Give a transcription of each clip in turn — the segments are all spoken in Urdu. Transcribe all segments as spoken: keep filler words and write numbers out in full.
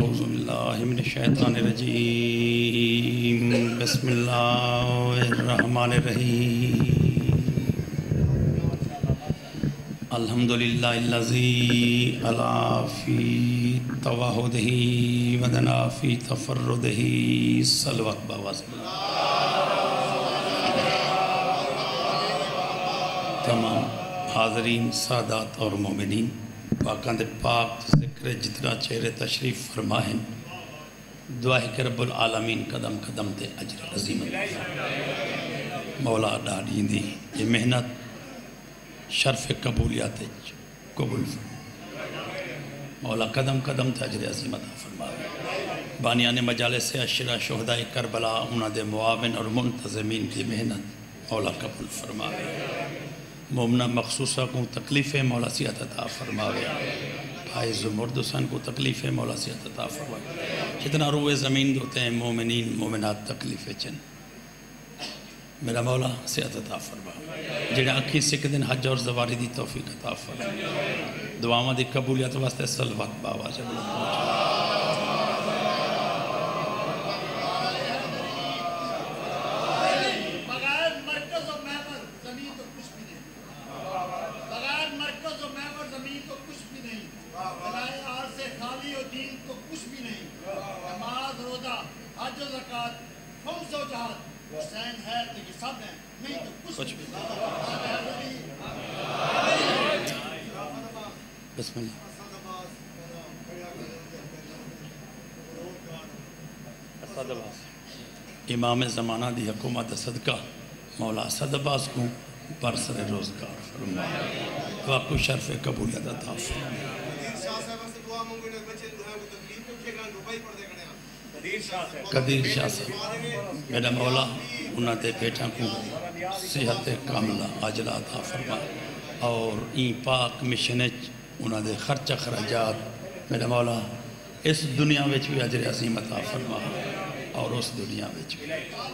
اعوذ باللہ من الشیطان الرجیم بسم اللہ الرحمن الرحیم الحمدللہ الذی علا فی توحدہ ودنا فی تفردہ صلوات باواز تمام حاضرین سادات اور مومنین پاکاں دے پاک ذکر جتنا چہرے تشریف فرمائیں دعا ہے کہ رب العالمین قدم قدم تے اجر عظیم مولا ڈاڑی دی یہ محنت شرف قبولیات قبول مولا قدم قدم تے اجر عظیم عطا فرمائے بانیان مجالس عشرہ شہداء کربلا انہاں دے معاون اور منتظمین کی محنت مولا قبول فرمائے مومنہ مخصوصہ کو تکلیف مولا صحت عطا فرماوے فائز مرد حسین کو تکلیف مولا صحت عطا فرماوے جتنا روئے زمین دوتے ہیں مومنین مومنات تکلیف چن میرا مولا صحت عطا فرماوے جڑے اکھی سکھ دن حج اور زواری دی توفیق عطا فرماوے دعاواں دی قبولیت واسطے صلوات باوا جب بسم اللہ امام زمانہ دی حکومت صدقہ مولا اسد عباس کو برسر روزگار فرمائے واقع شرف قبولیت عطا فرمائے قدیر شاہ صاحب میرا مولا انہاں دے بیٹھاں کو صحت کاملہ عاجلہ عطا فرمائے اور این پاک مشنچ انہاں دے خرچہ خراجات میرا مولا اس دنیا وچ بھی اجر عظیم عطا فرمائے اور اس دنیا وچ بھی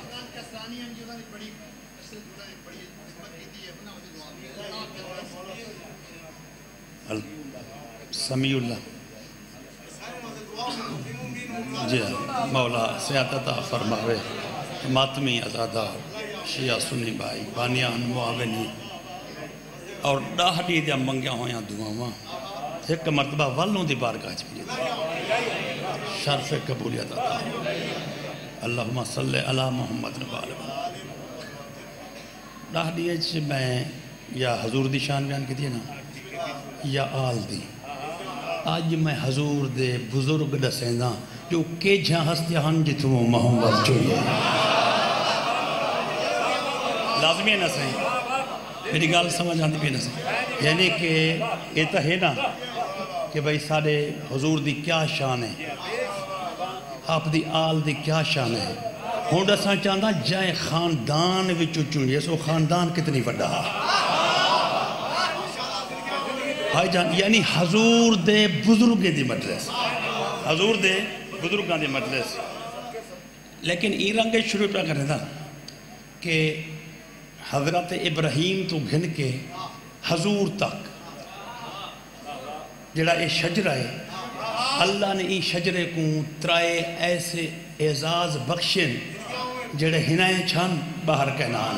سمیع اللہ جی مولا صحت عطا فرماوے ماتمی ازادار شیعہ سنی بھائی بانیان معاونی اور ڈاہڈی دیا منگیا ہویاں دعاواں ایک مرتبہ والوں دی بارگاہ بھی شرف قبولیت عطا اللہم صلی علی محمد نبال ڈاہڈی اچھ میں یا حضور دی شان بیان کی دی نا یا آل دی آج میں حضور دے بزرگ دسیندہ جو کہ جہاں ہستی ہن جتو محمد چوئے لازمی ہے نا صحیح میری گال سمجھ آتی بھی نا صحیح یعنی کہ یہ تو ہے نا کہ بھئی سارے حضور دی کیا شان ہے آپ دی آل دی کیا شان ہے ہونڈ اساں چاہتا جائے خاندان وچو چونیے سو خاندان کتنی وڈا بھائی جان یعنی حضور دے بزرگیں دی مجلس حضور دے بزرگاں دی مجلس لیکن ای رنگے شروع پہ کرنے تھا کہ حضرت ابراہیم تو گھن کے حضور تک جڑا اے شجرہ ہے اللہ نے ای شجرے کو ترائے ایسے اعزاز بخشن جڑے ہنائیں چھان باہر کہنان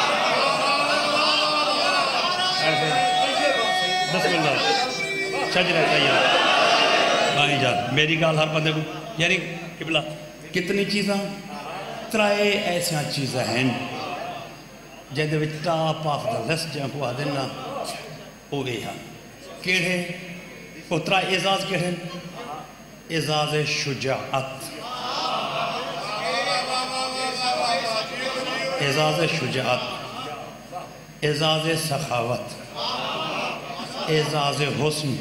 بسم اللہ شجرہ تیار بھائی جان میری گال ہر بندے کو یعنی قبلہ کتنی چیزاں ترائے ایسا چیزیں ہیں جہدے وچ ٹاپ آف دا لسٹ جہاں کو آدھنا او اے ہاں کیڑے او ترائے اعزاز کیڑے اعزاز شجاعت اعزاز شجاعت اعزاز سخاوت اعزاز حسن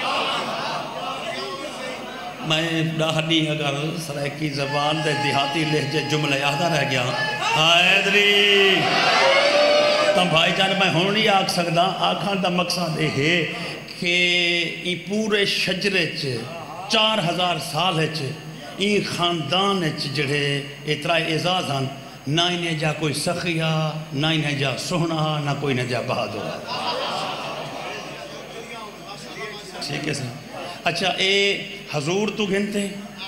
میں ڈاہنی اگر سرائکی زبان دے دیہاتی لہجے جملے یادہ رہ گیا حیدری تم بھائی جان میں ہون نہیں آکھ سکتا آکھان دا مقصد یہ ہے کہ ای پورے شجرے چے چار ہزار سال چے ای خاندان چے جڑے اترائے اعزاز ہن نہ انہیں جا کوئی سخیہ نہ انہیں جا سہنا نہ کوئی انہیں جا بہادر ٹھیک ہے سر اچھا اے حضور تو گھنتے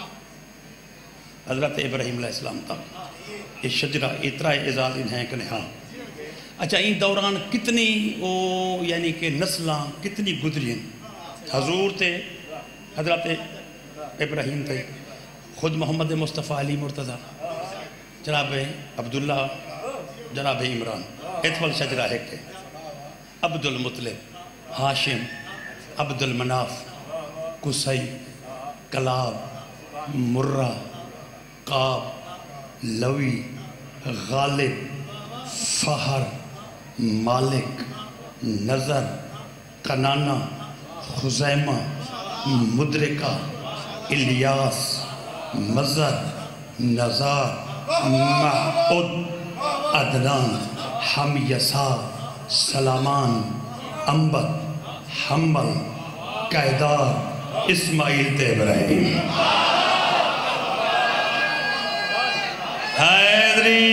حضرت ابراہیم علیہ السلام تک یہ شجرہ اترا اعزاز ہیں کہ ہاں اچھا ان دوران کتنی او یعنی کہ نسلاں کتنی گزری حضور تے حضرت ابراہیم تے خود محمد مصطفیٰ علی مرتضیٰ جناب عبداللہ جناب عمران اتفل شجرہ ہے کہ عبد المطلب ہاشم عبد المناف قصی کلاب مرہ قاب لوی غالب فہر مالک نظر کنانہ خزیمہ مدرکہ الیاس مزر نزار محعد عدنان حمیسا سلامان انبت حمل قیدار اسماعیل تے ابراہیم حیدری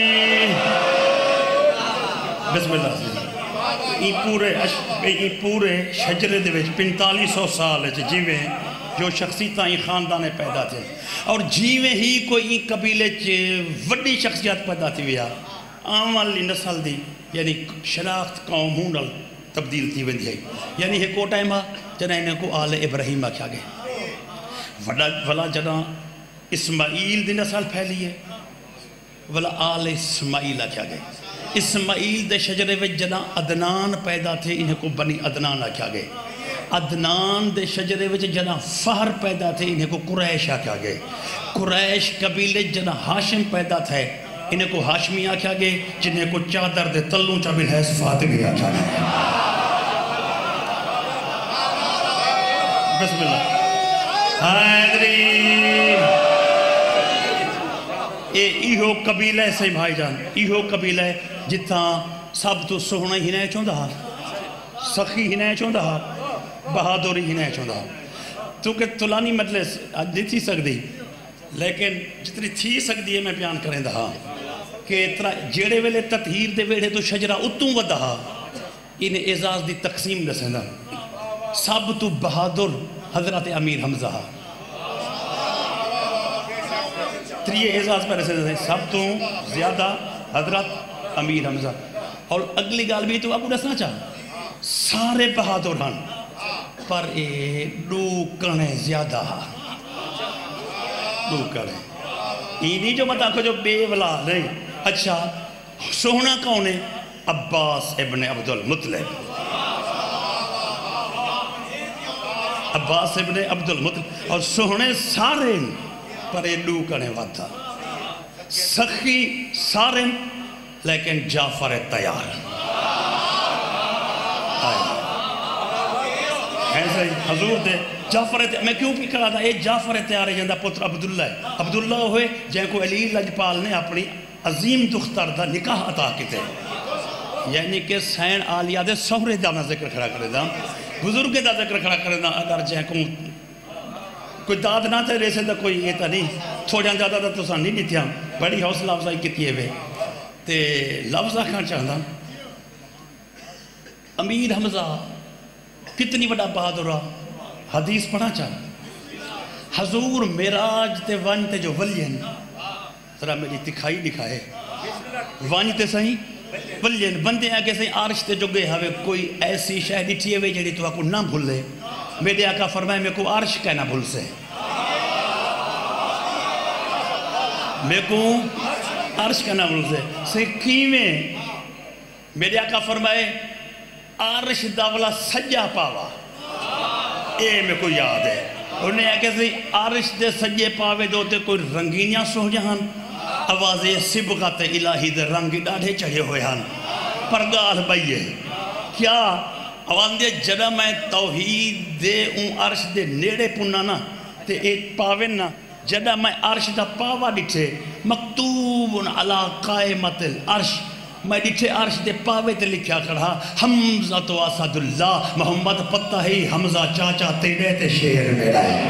بسم اللہ یہ پورے یہ پورے شجرے دے وچ پنتالی سو سال جیویں جو شخصیتاں یہ خاندان پیدا تھے اور جیویں ہی کوئی قبیلے وڈی شخصیت پیدا تھی ویا آم والی نسل دی یعنی شناخت قوم ہونل تبدیل تھی وندی ہے یعنی ہے کو ٹائم آ جنہ انہیں کو آل ابراہیم آکھا گئے ولا جنہ اسماعیل دی نسل پھیلی ہے ولا آل اسماعیل آکھا گئے اسماعیل دے شجرے وچ جنہ عدنان پیدا تھے انہیں کو بنی عدنان آکھا گئے عدنان دے شجرے وچ جنہ فہر پیدا تھے انہیں کو قریش آکھا گئے قریش قبیلے جنہ ہاشم پیدا تھے انہیں کو ہاشمی آکھا گئے جنہیں کو چادر دے تلوں چا بالحیث فاطمی آکھا گئے بسم اللہ حیدری اے ایہو قبیلہ سے بھائی جان ایہو قبیلہ جتھاں سب تو سوہنا ہی نہیں چوندہ سخی ہی نہیں چوندہ بہادری ہی نہیں چوندہ تو کہ طولانی مجلس نہیں تھی سکتی لیکن جتنی تھی سکتی ہے میں بیان کریں دہا کہ جیڑے ویلے تطہیر دے ویڑے تو شجرہ اتوں ودہا انہیں اعزاز دی تقسیم دسیں دا سب تو بہادر حضرت امیر حمزہ تریے اعزاز پر ایسے دسیں سب تو زیادہ حضرت امیر حمزہ اور اگلی گال بھی تو آپ کو دسنا چاہا سارے بہادر ہن پر اے دو کنے زیادہ دو کنے یہ نہیں جو مطا کو جو بے ولا نہیں اچھا سوہنا کون ہے عباس ابن عبد المطلب عباس ابن عبد المطلب اور سوہنے سارے پر اے دو کنے واتھا سخی سارے لیکن جعفر تیار ایسا ہی حضور دے جعفر تیار میں کیوں بھی کہا تھا اے جعفر تیار ہے جندہ پتر عبداللہ ہے عبداللہ ہوئے جن کو علی لجپال نے اپنی عظیم دختر دا نکاح عطا کیتے یعنی کہ سین آلیہ دے سہرے دا ذکر کھڑا کرے دا بزرگ دا ذکر کھڑا کرے دا اگر جن کو کوئی داد نہ تھے ریسے دا کوئی یہ تا نہیں تھوڑا زیادہ دا تو سان نہیں دیتیا بڑی حوصلہ افزائی کیتی ہے بے تے لفظہ کھان چاہتا امیر حمزہ کتنی بڑا بہادر حدیث پڑھا چاہتا حضور میراج تے وانتے جو ولین ذرا میری تکھائی دکھائے وانتے صحیح ولین بندے آگے سے عرش تے جو گئے ہوئے کوئی ایسی شہدی ٹھیے ہوئے جڑی تو آپ کو نہ بھولے میرے آقا فرمائے میں کو عرش کہنا بھول سے میں کو عرش کہنا بھول سے سکھی میں میرے آقا فرمائے عرش داولا سجا پاوا اے میں کو یاد ہے انہیں آگے سے عرش دے سجے پاوے دوتے کوئی رنگینیاں سو جہاں آواز سبغت الہی دے رنگی ڈاڑھے چڑھے ہوئے ہاں پر گال بھئیے کیا آواز دے جڑا میں توحید دے ان عرش دے نیڑے پنانا تے ایک پاوینا جڑا میں عرش دا پاوا ڈٹھے مکتوب علی قائمت العرش میں ڈٹھے عرش دے پاوے تے لکھیا کھڑا حمزہ تو اسد اللہ محمد پتہ ہی حمزہ چاچا تیرے تے شیر میرا ہے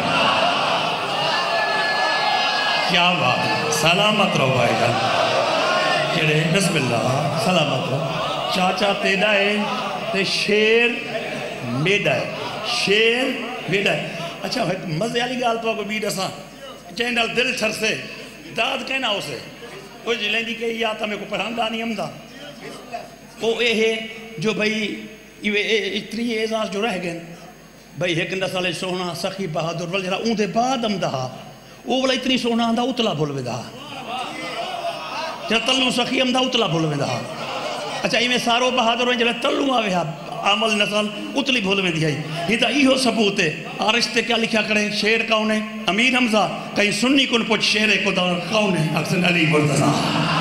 کیا بات ہے سلامت رہو بھائی جان کہڑے بسم اللہ سلامت رہو چاچا تیرا ہے تے شیر میرا ہے شیر میرا ہے اچھا مزے والی گال تو بھی دساں چینل دل ٹھرسے داد کہنا اسے وہ جلیں دی کہ یا تا میں کو پڑھاندہ نہیں ہمدہ وہ اے ہے جو بھئی اتری اعزاز جو رہ گئے بھئی ایک نسل سونا سخی بہادر ول جرا اون دے بعد امدہ وہ والا اتنی سونا آندہ اتلا بھول ویدہ جرا تلوں سخی امدہ اتلا بھول ویدہ اچھا ایمیں سارو بہادر ہوئے جرا تلوں آوے ہاں عامل نسل اتلی بھول ویدی ہے یہ تا ایہو ثبوت ہے آرشتے کیا لکھا کریں شیر کون ہے امیر حمزہ کہیں سنی کن پوچھ شیر کو دار کون ہے اکسن علی مرتضیٰ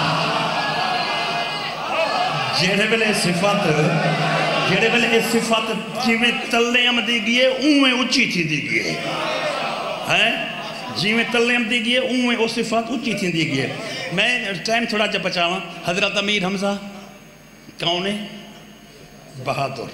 جیڑے بلے صفات جیڑے بلے صفات جیویں تلے ہم دی گئے اوہیں اچھی تھی دی گئے جیویں تلے ہم دی گئے اوہیں او صفات اچھی تھی دی گئے میں ٹائم تھوڑا جب بچاواں حضرت امیر حمزہ کون ہے بہادر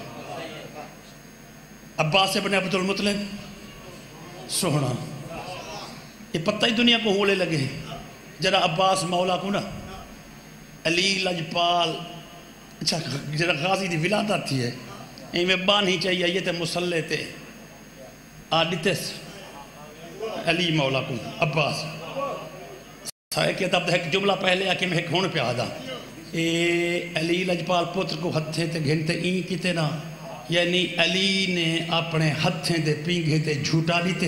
عباس ابن عبد المطلب سونا یہ پتہ ہی دنیا کو ہولے لگے جرا عباس مولا کو نا علی لجپال اچھا جرا غازی دی ولادت تھی ہے میں بان ہی چاہیے یہ تے مسلح تے آدھتس علی مولا کو عباس سائے کہ تب ایک جملہ پہلے آکے میں ایک ہون پہ آدھا اے علی لجپال پتر کو ہتھیں تے گھنٹے این کیتے نا یعنی علی نے اپنے ہتھیں تے پینگے تے جھوٹا دیتے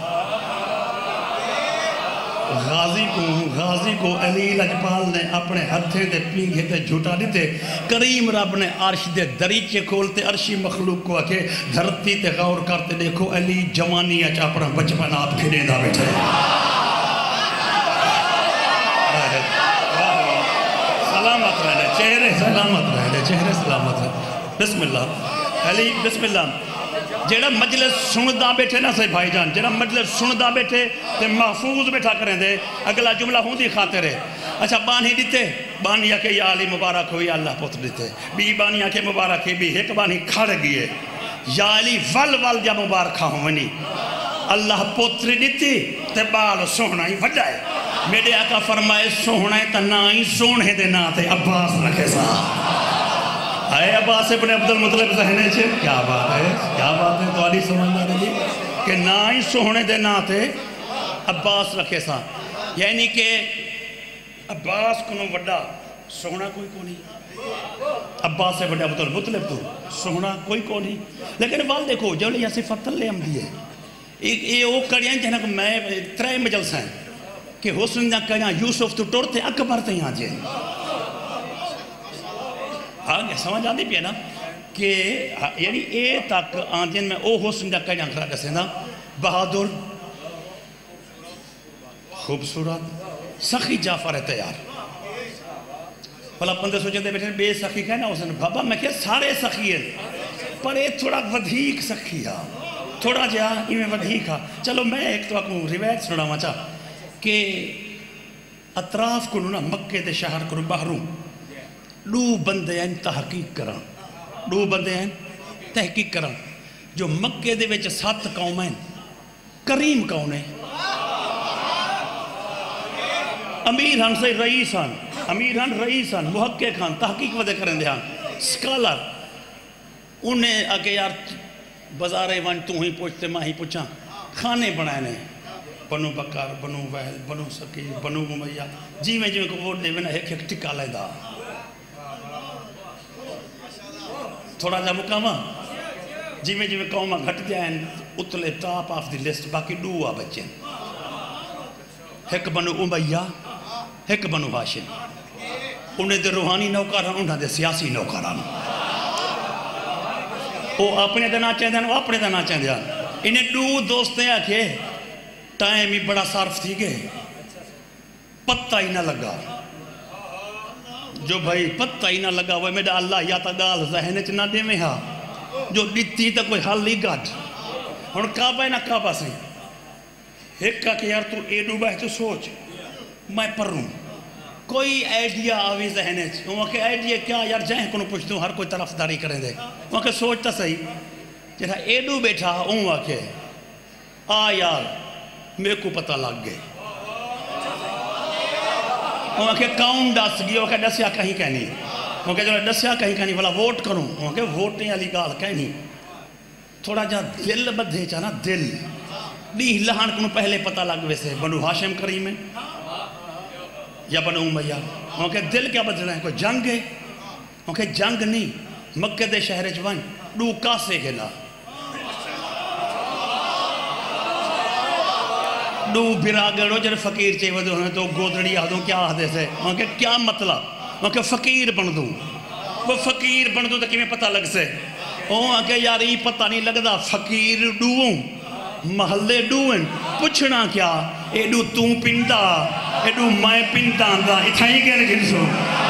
غازی کو غازی کو علی لجپال نے اپنے ہتھیں تے پینگے تے جھوٹا دیتے کریم رب نے عرش دے دریچے کھولتے عرشی مخلوق کو آکے دھرتی تے غور کرتے دیکھو علی جوانی اچھا اپنا بچپن آپ کھڑے دا بیٹھے سلامت رہنے چہرے سلامت رہنے چہرے سلامت رہنے بسم اللہ علی بسم اللہ جیڑا مجلس سندہ بیٹھے نا سے بھائی جان جیڑا مجلس سندہ بیٹھے تے محفوظ بیٹھا کریں دے اگلا جملہ ہوں دی خاطر ہے اچھا بانی دیتے بانی آکے یا علی مبارک ہو یا اللہ پتر دیتے بی بانی آکے مبارک ہے بی ایک بانی کھڑ گئے یا علی ول ول جا مبارکہ ہوں ونی اللہ پتر دیتی تے بال سونا ہی وڈا ہے میرے آقا فرمائے سونا ہے تا نا ہی سونے دے نا تے عباس رکھے سا آئے عباس ابن عبد المطلب ذہنے چھے کیا بات ہے کیا بات ہے تو علی سمجھنا رہی کہ نا ہی سونے دے نا تے عباس رکھے سا یعنی کہ عباس کنو وڈا سونا کوئی کو نہیں عباس ابن عبد المطلب تو سونا کوئی کو نہیں لیکن وال دیکھو جو لیا صفت اللہ ہم دیئے یہ وہ کڑیاں جہنا کہ میں ترے مجلس ہیں کہ حسن نہ کہنا یوسف تو ٹورتے اکبر تے یہاں جائیں آگے سمجھ آدھی پہ نا کہ یعنی اے تک آندین میں او حسن نہ کہنا کھڑا کسے نا بہادر خوبصورت سخی جعفر ہے تیار پہلا پندے سوچے دے بیٹھے بے سخی کہنا حسن بابا میں کہ سارے سخی ہیں پر اے تھوڑا ودھیک سخی ہے تھوڑا جہا ہی ودھیک ہے چلو میں ایک تو اکوں روایت سنڑا مچا کہ اطراف کو نا مکے دے شہر کو باہروں دو بندے ہیں تحقیق کرن دو بندے ہیں تحقیق کرن جو مکے دے وچ سات قوم ہیں کریم کون ہے امیر ہن سے رئیس ہن امیر ہن رئیس ہن محقق ہن تحقیق ودے کرن دے ہن سکالر انہیں آگے یار بازارے ون تو ہی پوچھتے ماں ہی پوچھاں کھانے بنائے نے بنو بکر بنو ویل بنو سکی بنو امیہ جی میں جو کو ووٹ دے وینا ایک ایک ٹکا لے دا تھوڑا جا مقامہ جی میں جو قومہ گھٹ جائیں اتلے ٹاپ آف دی لسٹ باقی دو آ بچیں ایک بنو امیہ ایک بنو ہاشم انہیں دے روحانی نوکران انہیں دے سیاسی نوکران وہ اپنے دے نہ چاہتے ہیں وہ اپنے دے نہ چاہتے ہیں انہیں دو دوستیں آکھے ٹائم ہی بڑا صارف تھی گئے پتہ ہی نہ لگا جو بھائی پتہ ہی نہ لگا وہ میرا اللہ یا تا گال ذہن چ نہ دے میں ہاں جو دیتی تا کوئی حل ہی گاٹ اور کعبہ نہ کعبہ سے ایک کہا کہ یار تو اے ڈوبا ہے تو سوچ میں پڑھوں کوئی آئیڈیا آوی ذہنے چ وہاں کہ آئیڈیا کیا یار جائیں کنو پوچھ دوں ہر کوئی طرف داری کریں دے وہاں کہ سوچتا صحیح جیسا اے ڈو بیٹھا ہوں وہاں کہ آ یار میرے کو پتہ لگ گئے وہاں کہ کاؤن ڈس گئی وہاں کہ ڈسیا کہیں کہنی وہاں کہ جو ڈسیا کہیں کہنی والا ووٹ کروں وہاں کہ ووٹیں علی گال کہنی تھوڑا جا دل بدھے چانا دل ڈی لہان کو پہلے پتہ لگ ویسے بنو ہاشم کریم ہے یا بنو امیہ وہاں کے دل کیا بدل رہے ہیں کوئی جنگ ہے وہاں کے جنگ نہیں مکہ دے شہر جوان ڈو کاسے گلا ڈو براگڑو جر فقیر چاہیے ودو ہیں تو گودڑی آدھوں کیا آدھے سے وہاں کے کیا مطلب وہاں کے فقیر بن دوں وہ فقیر بن دوں تاکہ میں پتہ لگ سے وہاں کے یار یہ پتہ نہیں لگتا فقیر ڈووں محلے ڈوئن پوچھنا کیا اے ڈو توں پنڈا اے ڈو میں پنڈا دا اتھائی کہنے گنسو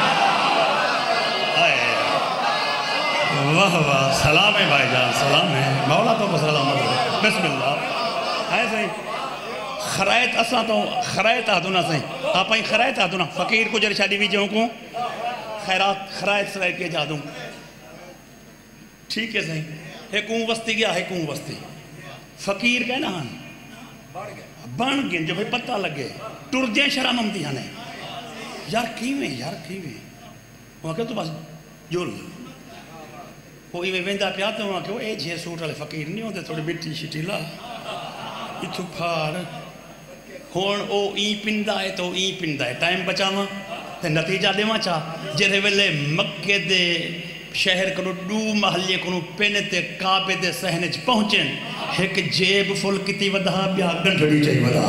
واہ واہ سلام ہے بھائی جان سلام ہے مولا تو کو سلام ہے بسم اللہ ہے صحیح خرائط اساں تو خرائط آدھونا صحیح آپ آئی خرائط آدھونا فقیر کو جر شادی بھی جاؤں کو خیرات خرائط سرائے کے جا دوں ٹھیک ہے صحیح ایک اون وستی گیا ایک اون وستی فقیر کہنا ہاں بن گئے جو بھئی پتہ لگے ٹر جائیں شرم امتحانے یار کیویں یار کیویں وہاں کہ تو بس جول وہ ایویں ویندہ پہ آتے وہاں کہ وہ اے جھے سوٹ والے فقیر نہیں ہوتے تھوڑی بٹی شٹی لا اتھو پھار ہون او ای پندہ ہے تو ای پندہ ہے ٹائم بچاواں تے نتیجہ دے وہاں چاہ جرے ویلے مکہ دے شہر کنو ڈو محلے کنو پینے تے کعبے دے سہنج پہنچیں ایک جیب فل کتی ودا بیا گنڈڑی چاہی ودا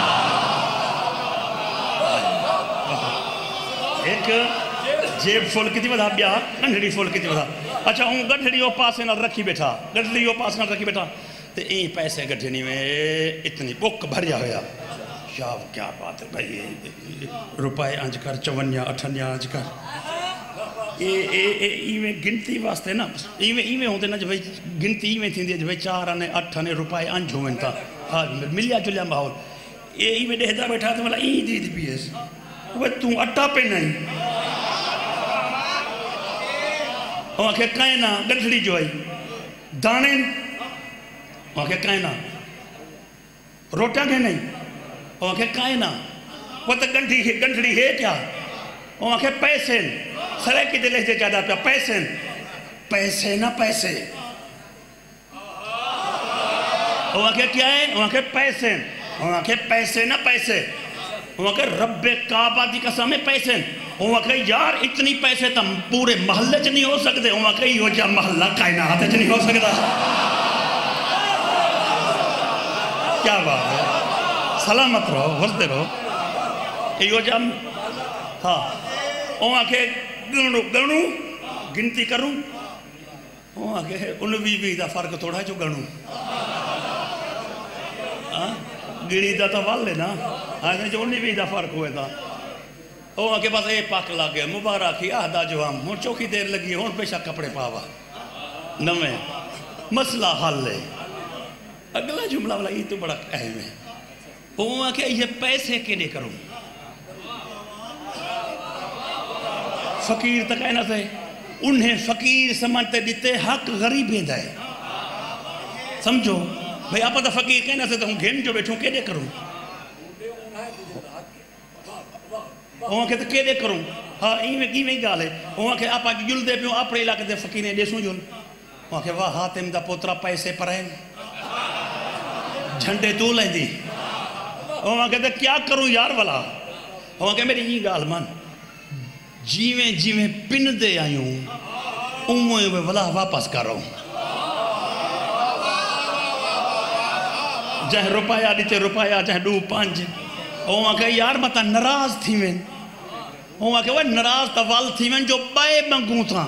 ایک جیب فل کتی ودا بیا گنڈڑی فل کتی ودا اچھا ہوں گنڈڑی وہ پاسے نہ رکھی بیٹھا گنڈڑی وہ پاسے نہ رکھی بیٹھا تے این پیسے گھٹنی میں اتنی بک بھریا ہویا یا کیا بات ہے بھائی روپائے انج کر چونیا اٹھنیا انج کر ایویں گنتی واسطے نا ایویں ایویں ہوتے نا جو بھئی گنتی ایویں تھی دی جو بھئی چار آنے اٹھ آنے روپائے انج ہوئن تھا ملیا جلیا ماحول ایویں ڈہدہ بیٹھا تھا ملا این دی دی پیس وہ توں اٹھا پہ نہیں وہاں کہ کائنا گنٹھڑی جو آئی دانے وہاں کہ کائنا روٹا کے نہیں وہاں کہ کائنا وہ تو گنٹھڑی ہے کیا وہاں کہ پیسے سرے کی دلے سے جادہ پیا پیسے پیسے نہ پیسے وہاں کہ کیا ہے وہاں کہ پیسے وہاں کہ پیسے نہ پیسے وہاں کہ رب کعبہ دی قسم ہے پیسے وہاں کہ یار اتنی پیسے تم پورے محلے چ نہیں ہو سکتے وہاں کہ یہ جا محلہ کائنات چ نہیں ہو سکتا کیا بات ہے سلامت رہو وزدے رہو یہ جا ہاں وہاں کہ گنو گنو گنتی کروں وہاں کہ انوی بھی دا فرق تھوڑا ہے جو گنو گنی دا تا والے نا جو انوی بھی دا فرق ہوئے تھا وہاں کہ بس اے پاک لگے مبارکی آہدہ جو ہم ہون چوکی دیر لگی ہون پیشہ کپڑے پاوا نمیں مسئلہ حل ہے اگلا جملہ والا یہ تو بڑا اہم ہے وہاں کہ یہ پیسے کے لئے کروں فقیر تک اینا سے انہیں فقیر سمجھتے دیتے حق غریبیں دائے سمجھو بھئی آپ تا فقیر کہنا سے تو ہوں گھن جو بیٹھوں کیلے کروں وہاں کہ تو کیلے کروں ہاں ایویں کیویں گال ہے وہاں کہ آپ آگے جل دے پیوں اپنے علاقے دے فقیریں دے سوں جل وہاں کہ واہ حاتم دا پوترا پیسے پرائیں جھنڈے تو لیں دی وہاں کہ تو کیا کروں یار والا وہاں کہ میری یہ گال مان جیویں جیویں پن دے آئیوں امویں میں ولا واپس کرو جہاں روپایا دیتے روپایا جہاں دو پانچ وہاں کہ یار مطا نراز تھی میں وہاں کہ وہ نراز توال تھی میں جو بائے منگوں تھا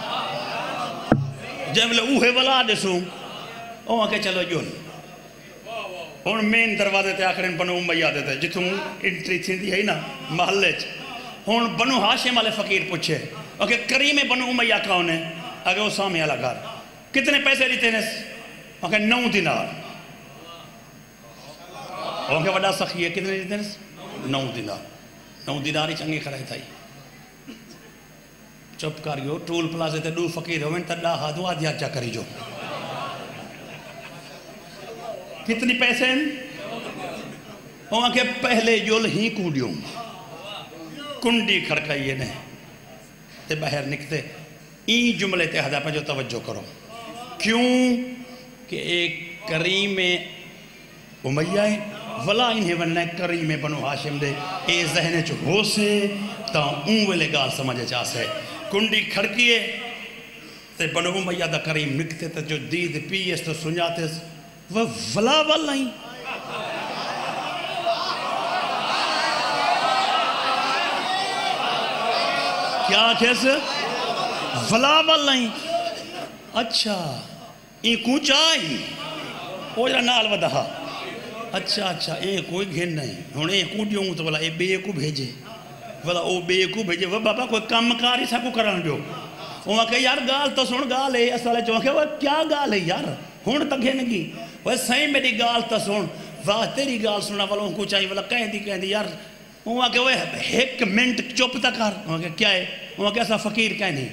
جہاں ملے اوہے ولا دے سوں وہاں کہ چلو جون ہون مین دروازے تے آخرین بنو امیہ دیتے جتوں انٹری تھی دی ہے نا محلے چ ہون بنو ہاشم والے فقیر پوچھے اوکے کریم بنو امیہ کون ہے اگر وہ سامنے والا گھر کتنے پیسے دیتے ہیں اوکے نو دینار اوکے وڈا سخی ہے کتنے دیتے ہیں نو دینار نو دینار ہی چنگی خرائی تھائی چپ کریو ٹول پلازے تے دو فقیر ہوئن تا ڈا ہادو آدھیا چا کری جو کتنی پیسے ہیں وہاں کے پہلے جول ہی کوڑیوں کنڈی کھڑکائیے نے تے باہر نکتے این جملے تے حدا پہ جو توجہ کرو کیوں کہ ایک کریم امیہ ہے ولا انہیں وننے کریم بنو ہاشم دے اے ذہنے چو ہو سے تا اون ویلے گال سمجھے چاسے کنڈی کھڑکیے تے بنو امیہ دا کریم نکتے تے جو دید پیس تو سنجاتے وہ ولا والا ہی کیا کیسے ولا والا ہی اچھا این کون چاہی وہ جرا نال ودہا اچھا اچھا اے کوئی گھن نہیں ہون اے کو دیوں تو بلا اے بے کو بھیجے بلا او بے کو بھیجے وہ بابا کوئی کم کاری سا کو کرن دیو وہ کہ یار گال تو سن گال ہے اصل چوں کہ وہ کیا گال ہے یار ہن تک گھن گی وہ صحیح میری گال تو سن واہ تیری گال سننا والوں کو چاہیے بلا کہہ دی کہہ دی یار وہ کہ وہ ایک منٹ چپ تا کر وہ کہ کیا ہے وہ کہ ایسا فقیر کہہ نہیں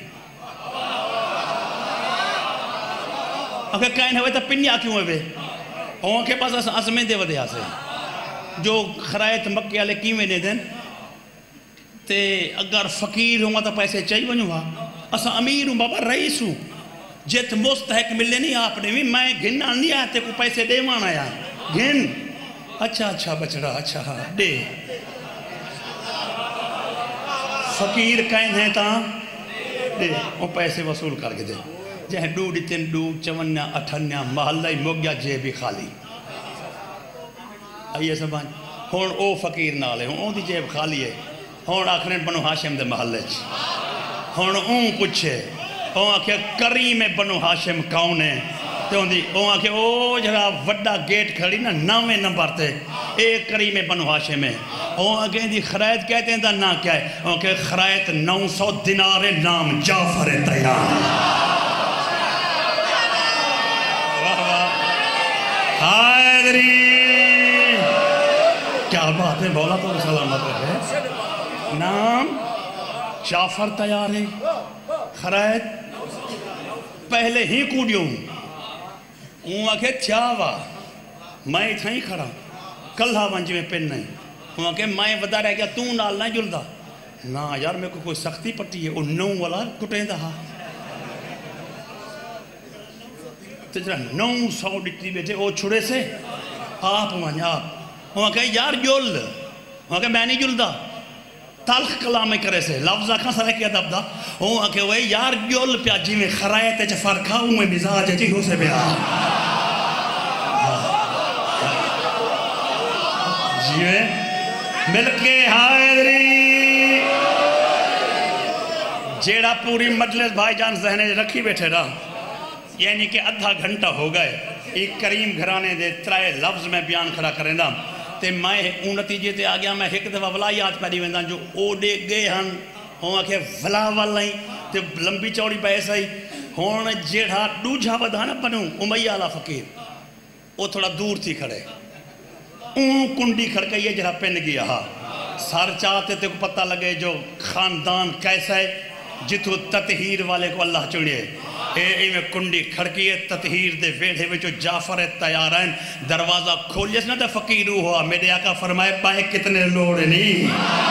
اگر کہیں ہوئے تا پنیا کیوں ہوئے اوہاں کے پاس عظمیں دے ودے آسے جو خرائط مکہ والے کیویں نے دن تے اگر فقیر ہوں تا پیسے چاہیے ونجوں ہاں اسا امیر ہوں بابا رئیس ہوں جت مستحق ملے نہیں آپ نے بھی میں گھننا نہیں آتے کو پیسے دے مان آیا گھن اچھا اچھا بچڑا اچھا دے فقیر کہیں ہیں تا دے وہ پیسے وصول کر کے دے جہاں ڈو ڈیتن ڈو چونیا اٹھنیا محلہ ہی موگیا جے بھی خالی آئیے سبان ہون او فقیر نالے ہون او دی جیب خالی ہے ہون آخرین بنو ہاشم دے محلے چ ہون اون پچھے ہون آکھے کریم بنو ہاشم کون ہے تے ہون دی ہون آکھے او جرا وڈا گیٹ کھڑی نا نویں نمبر تے اے کریم بنو ہاشم ہے ہون آکھے دی خرائط کہتے ہیں دا نا کیا ہے ہون آکھے خرائط نو سو دینار نام جعفر تیار حیدری کیا بات ہے بولا تو سلامت رہے نام جعفر تیار ہے خرائط پہلے ہی کوڑیوں ہوں آکھے چاوا میں اتھا ہی کھڑا کلھا ونج میں پن نہیں ہوں آکھے میں ودا رہ گیا تو نال نہ جلدا نا یار میں کو کوئی سختی پٹی ہے وہ نو والا کٹیں دہا تجرہ نو سو ڈکٹی بیٹھے او چھڑے سے آپ وہاں آپ وہاں کہے یار جل وہاں کہے میں نہیں جل دا تلخ کلامے کرے سے لفظہ کھاں سارے کیا دب دا وہاں کہے وہ یار جل پیا جی میں خرائط ہے چھ فرقاؤں میں مزاج ہے جی ہو سے بیا جی میں ملکے حیدری جیڑا پوری مجلس بھائی جان ذہنے رکھی بیٹھے رہا یعنی کہ ادھا گھنٹہ ہو گئے ایک کریم گھرانے دے ترائے لفظ میں بیان کھڑا کریں دا تے میں اون نتیجے تے آگیا میں ایک دفعہ ولایات پیری ویندہ جو او دے گئے ہن ہوں آکھے ولا والا ہی تے لمبی چوڑی پیسہ ہی ہون جیڑا دوجھا ودھا نا بنوں امیہ علا فقیر او تھوڑا دور تھی کھڑے اون کنڈی کھڑکے یہ جڑا پن گیا ہا سار چاہتے تے کو پتہ لگے جو خاندان کیسا ہے جتو تطہیر والے کو اللہ چڑھے اے اے میں کنڈی کھڑکیے تطہیر دے ویڑھے میں جو جعفر تیارین دروازہ کھول جس نہ تے فقیرو ہوا میرے آقا فرمائے پائے کتنے لوڑے نہیں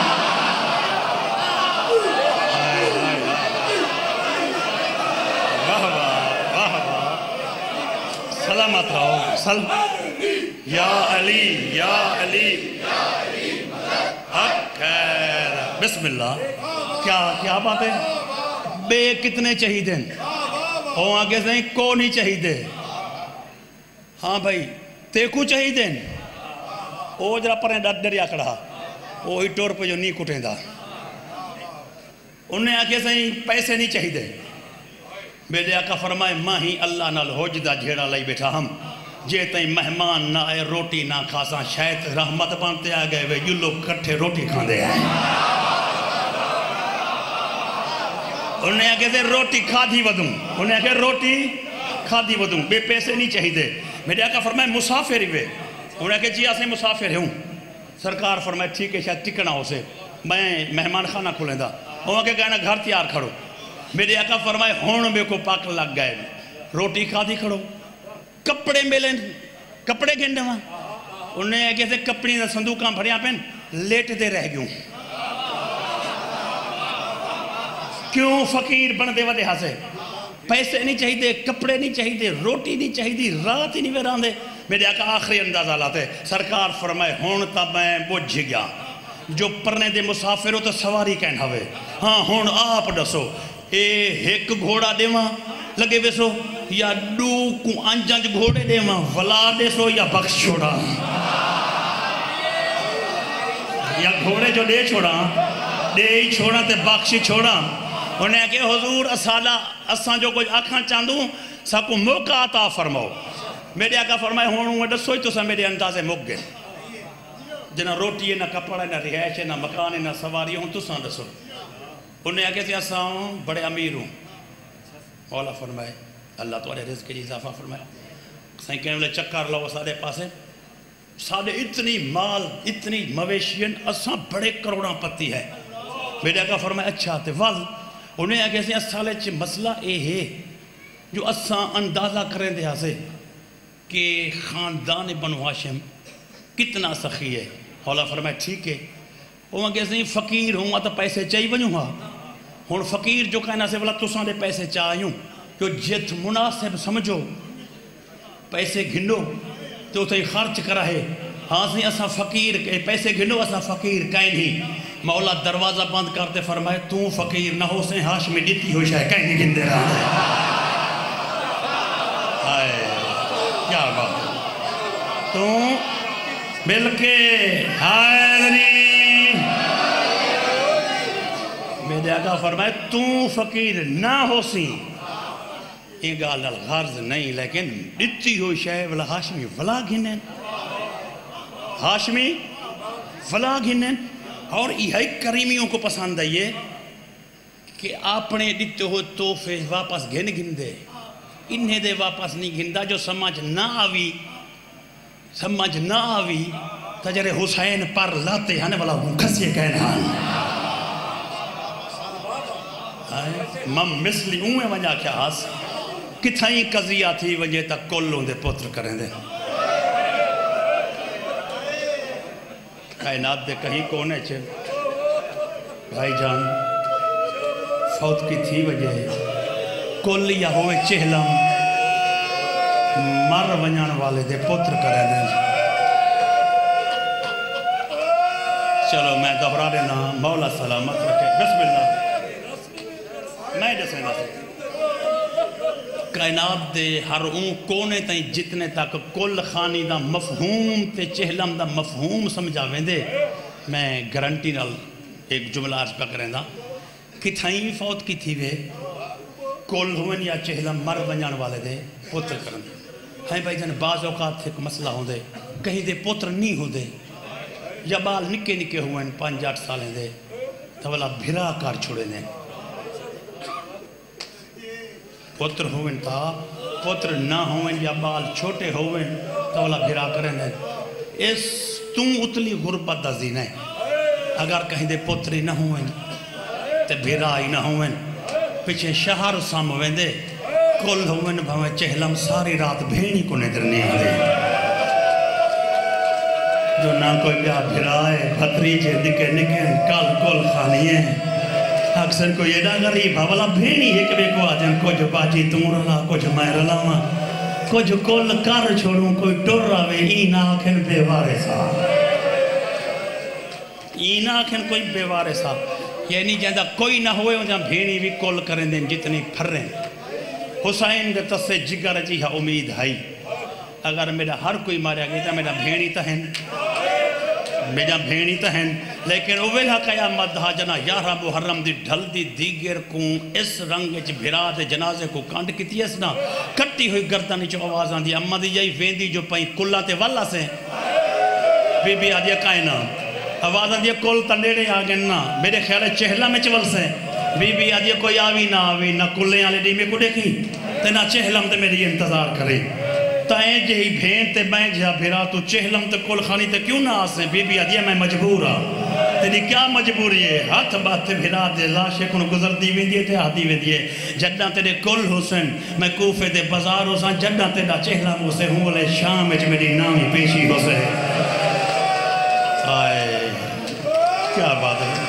واہ واہ واہ واہ سلامت رہو سلام یا علی یا علی حق خیر بسم اللہ کیا کیا بات ہے بے کتنے چاہی دیں ہوں آگے سے کو نہیں چاہی دے ہاں بھائی تے کو چاہی دیں او جرا پریں ڈریا کڑا او ہی ٹور پہ جو نہیں کٹیں دا انہیں آگے سے پیسے نہیں چاہی دے میرے آقا فرمائے ماں ہی اللہ نال ہوجدہ جھیڑا لائی بیٹھا ہم جے تائیں مہمان نہ آئے روٹی نہ کھاساں شاید رحمت بانتے آگئے وے جو لوگ کٹھے روٹی کھان دے آئے انہیں آگے سے روٹی کھا دی ودوں انہیں آگے روٹی کھا دی ودوں بے پیسے نہیں چاہی دے میرے آقا فرمائے مسافر ہی وے انہیں آگے جی آسے مسافر ہوں سرکار فرمائے ٹھیک ہے شاید ٹکنا ہو سے میں مہمان خانہ کھولیں دا انہیں آگے کہنا گھر تیار کھڑو میرے آقا فرمائے ہون بے کو پاک لگ گئے روٹی کھا دی کھڑو کپڑے ملیں کپڑے گھنڈے وہاں انہیں آگے سے کپڑی دا صندوقاں بھریاں پہن لیٹ دے رہ گیوں کیوں فقیر بن دے ودے ہاسے پیسے نہیں چاہی دے کپڑے نہیں چاہی دے روٹی نہیں چاہی دی رات ہی نہیں ویران دے میرے آقا آخری اندازہ لاتے سرکار فرمائے ہون تا میں بجھ گیا جو پرنے دے مسافر ہو تو سواری کہن ہوئے ہاں ہون آپ ڈسو اے ایک گھوڑا دے ماں لگے ویسو یا دو کو انجنج گھوڑے دے ماں ولا دے سو یا بخش چھوڑا یا گھوڑے جو دے چھوڑا دے ہی چھوڑا تے بخشی چھوڑا انہیں کہ حضور اسالہ اساں جو کچھ آکھاں چاندوں سب کو موقع عطا فرماؤ میرے آقا فرمائے ہونوں میں دسوئی تو سا میرے اندازے مک گئے جنہ روٹی ہے نہ کپڑا نہ رہائش ہے نہ مکان ہے نہ سواری ہوں تو ساں دسو انہیں آگے سے اساں بڑے امیر ہوں مولا فرمائے اللہ تعالی رزق کی اضافہ فرمائے سائیں کہنے والے چکر لو سارے پاسے سارے اتنی مال اتنی مویشین اساں بڑے کروڑاں پتی ہے میرے آقا فرمائے اچھا تے وال انہیں آگے سے اسالے چھ مسئلہ اے ہے جو اساں اندازہ کریں دے آسے کہ خاندان بنو ہاشم کتنا سخی ہے مولا فرمائے ٹھیک ہے وہ آگے سے فقیر ہوں تو پیسے چاہی بنوں ہاں ہون فقیر جو کہنا سے بلا تساں دے پیسے چاہیوں جو جت مناسب سمجھو پیسے گھنو تو تو خرچ کرا ہے ہاں سے اساں فقیر پیسے گھنو اساں فقیر کہیں نہیں مولا دروازہ بند کرتے فرمائے تو فقیر نہ ہو سے ہاشمی دیتی ہو شاہ کہیں نہیں گھندے رہا ہے آئے کیا بات تو ملکے حیدری میرے آقا فرمائے تو فقیر نہ ہو سی یہ گال غرض نہیں لیکن دیتی ہو شاہ ولا ہاشمی ولا گھنن ہاشمی ولا گھنن اور یہ کریمیوں کو پسند ہے یہ کہ اپنے دیتے ہو توفے واپس گھن گھن دے انہیں دے واپس نہیں گھندا جو سمجھ نہ آوی سمجھ نہ آوی تجرے حسین پر لاتے ہانے والا ہوں کھسیے کہنا مم مثلی اوہ وجہ کیا ہاس کتھائیں قضیہ تھی وجہ تک کلوں دے پتر کریں دے کائنات دے کہیں کونے چھے بھائی جان فوت کی تھی وجہ کل یا ہوئے چہلم مر ونجان والے دے پتر کریں دے چلو میں دہرا دینا مولا سلامت رکھے بسم اللہ میں جسے نہ سے کائنات دے ہر اون کونے تائیں جتنے تک کل خانی دا مفہوم تے چہلم دا مفہوم سمجھا ویندے میں گارنٹی نال ایک جملہ آج پہ کریں دا کتھائیں فوت کی تھی وے کل ہوئن یا چہلم مر ونجان والے دے پتر کرن ہائیں بھائی جان بعض اوقات ایک مسئلہ ہوں دے کہیں دے پتر نہیں ہوں دے یا بال نکے نکے ہوئن پانچ آٹھ سالیں دے تو والا بھرا کار چھوڑے دیں پتر ہوئن تا پتر نہ ہوئن یا بال چھوٹے ہوئن تو والا بھرا کریں دیں اس تم اتلی غربت دا زینہ ہے اگر کہیں دے پتری نہ ہوئن تے بھرا ہی نہ ہوئن پیچھے شہر سام ہوئن دے کل ہوئن بھویں چہلم ساری رات بھینی کو ندر نہیں آدے جو نہ کوئی بیا بھرائے بھتری جے نکے نکے کل کل خانی ہیں اکثر کو یہ دا غریب والا بھینی ایک بے کو آجن کچھ باجی تم رلا کچھ میں رلاما کچھ کل کار چھوڑوں کوئی ٹور راوے این آکھن بے وارے سا این آکھن کوئی بے وارے سا یعنی جہاں کوئی نہ ہوئے ہوں جہاں بھینی بھی کل کریں دیں جتنی پھر رہیں حسین دے تسے جگر جی ہاں امید ہائی اگر میرا ہر کوئی ماریا گیا تھا میرا بھینی تہن میرا بھینی تہن لیکن اویلہ قیامت ہا جنا یارہ محرم دی ڈھل دی دیگر کون اس رنگ اچ بھرا دے جنازے کو کانڈ کیتی اس نا کٹی ہوئی گردانی چو آواز آن دی اممہ دی جائی ویندی جو پائیں کلہ تے والا سے بی بی آدیا کائنا آواز آن دیا کل تنڈیڑے آگن نا میرے خیال چہلہ میں چول سے بی بی آدیا کوئی آوی نہ آوی نہ کلے آلے دی میں کو دیکھی تے نہ چہلم تے میری انتظار کرے تائیں جہی بھین تے میں جہاں بھیرا تو چہلم تے کل خانی تے کیوں نہ آسیں بی بی آدیا میں مجبور ہاں تیری کیا مجبوری ہے ہاتھ بات تے بھیرا دے لاشے کن گزر دی وین دیئے تے آدھی وین دیئے جڈاں تیرے کل حسین میں کوفے دے بازار ہو سان جڈاں تیرا چہلم ہو سے ہوں لے شام اچ میری نامی پیشی ہو سے آئے کیا بات ہے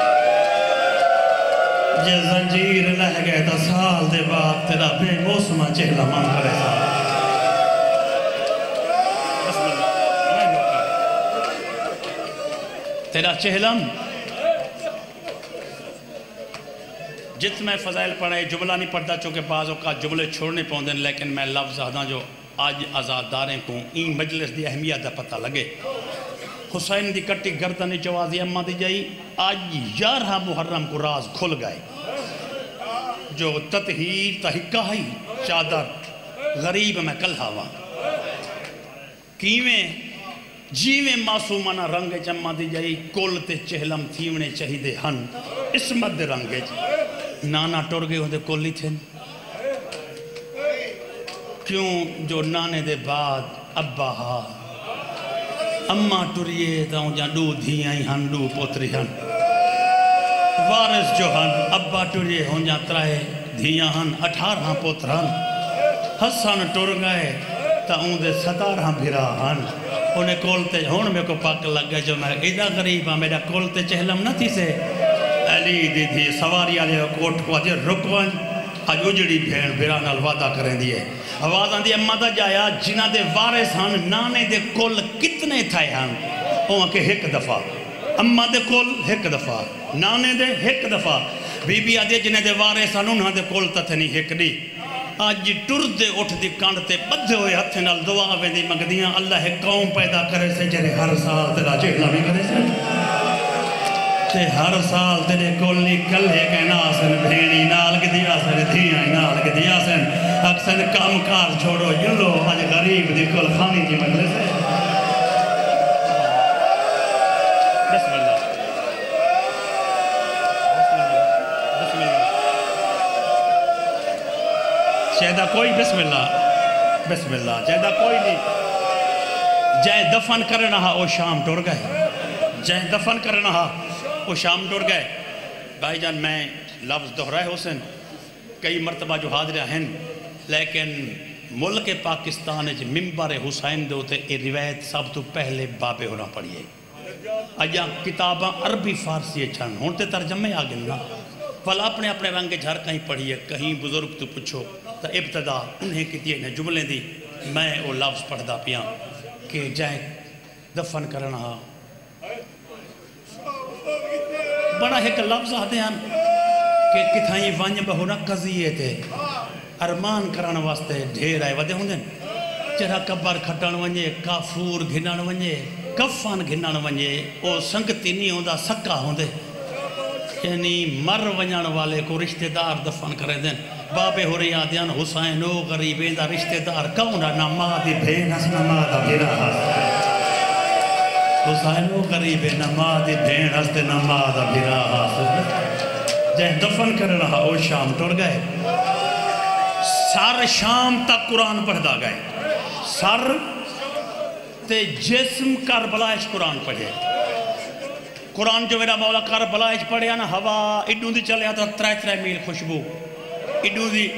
یہ زنجیر لہ گئے تا سال دے بعد تیرا بے موسمہ چہلہ مان کرے سا تیرا چہلم جت میں فضائل پڑھے جملہ نہیں پڑھتا چونکہ بعض اوقات جملے چھوڑنے پاؤں دیں لیکن میں لفظ آدھا جو آج آزاداریں کو این مجلس دی اہمیت دا پتہ لگے حسین دی کٹی گردن چوازی اماں دی جائی آج یارہ محرم کو راز کھل گئے جو تطہیر تحقہ ہی چادر غریب میں کل ہوا کیویں جیویں معصومانہ رنگ چمہ دی جائی کل تے چہلم تھیونے چاہیدے ہن اسمت دے رنگ نانا ٹور گئے ہوندے کولی تھے کیوں جو نانے دے بعد ابا ہا اماں ٹوریے تاؤں جا دو دھیاں ہن دو پوتری ہن وارث جو ہن ابا ٹوریے ہوں جا ترائے دھیاں ہن اٹھارہ پوتر ہن حسن ٹور گئے تاؤں دے ستارہ بھرا ہن انہیں کولتے ہون میں کو پاک لگ گئے جو میں ایدہ غریب ہاں میرا کولتے چہلم نہ تھی سے علی دی تھی سواری آلے کوٹ کو آجے رکوان آج اجڑی بھین بھیران الوادہ کریں دیئے آوازان دی اممہ دا جایا جنہ دے وارث ہن نانے دے کول کتنے تھائے ہن وہاں کے ایک دفعہ اممہ دے کول ایک دفعہ نانے دے ایک دفعہ بی بی آدھے جنہ دے وارث ہن انہاں دے کول تتھنی ایک دی آج ٹر دے اٹھ دی کانڈ تے بدھے ہوئے ہتھے نال دعا ویندی مگدیاں اللہ ایک قوم پیدا کرے سے جنہیں ہر سال تیرا چہلہ بھی کرے سے تے ہر سال تیرے کولی کلے کے ناسن بھینی نال کے دیا سن دھیاں نال کے دیا سن اکسن کام کار چھوڑو یلو آج غریب دی کل خانی جی مجلس ہے بسم اللہ بسم اللہ شہدہ کوئی بسم اللہ بسم اللہ شہدہ کوئی نہیں جائے دفن کرنا ہا او شام ٹور گئے جائے دفن کرنا ہا وہ شام ٹور گئے بھائی جان میں لفظ دہرائے حسین کئی مرتبہ جو حاضرہ ہیں لیکن ملک پاکستان جو ممبر حسین دے ہوتے یہ روایت سب تو پہلے بابے ہونا پڑیے اجا کتاباں عربی فارسی چھن ہونتے ترجمے آگے نا فل اپنے اپنے رنگ جھر کہیں پڑھیے کہیں بزرگ تو پوچھو تو ابتدا انہیں کتیے نے جملے دی میں وہ لفظ پڑھ دا پیاں کہ جائے دفن کرنا ہا بڑا ایک لفظ آتے ہیں کہ کتھائیں وانج بہونا قضیے تھے ارمان کران واسطے ڈھیر آئے ودے ہوں دیں چرا کبر کھٹان ونجے کافور گھنان ونجے کفان گھنان ونجے او سنگتی نہیں ہوں دا سکا ہوں دے یعنی مر ونجان والے کو رشتہ دار دفن کرے دیں بابے ہو رہی آدیان حسین او غریبیں دا رشتہ دار کونہ نمادی بھین اس نمادہ بھیرا حسین او غریبیں نمادی بھین اس نمادہ بھیرا جہاں دفن کر رہا او شام ٹور گئے سار شام تک قرآن پڑھدا گئے سر تے جسم کربلائش قرآن پڑھے قرآن جو میرا مولا کربلائش پڑھے نا ہوا اڈوں دی چلے آتا ترائے ترائے میل خوشبو اڈوں دی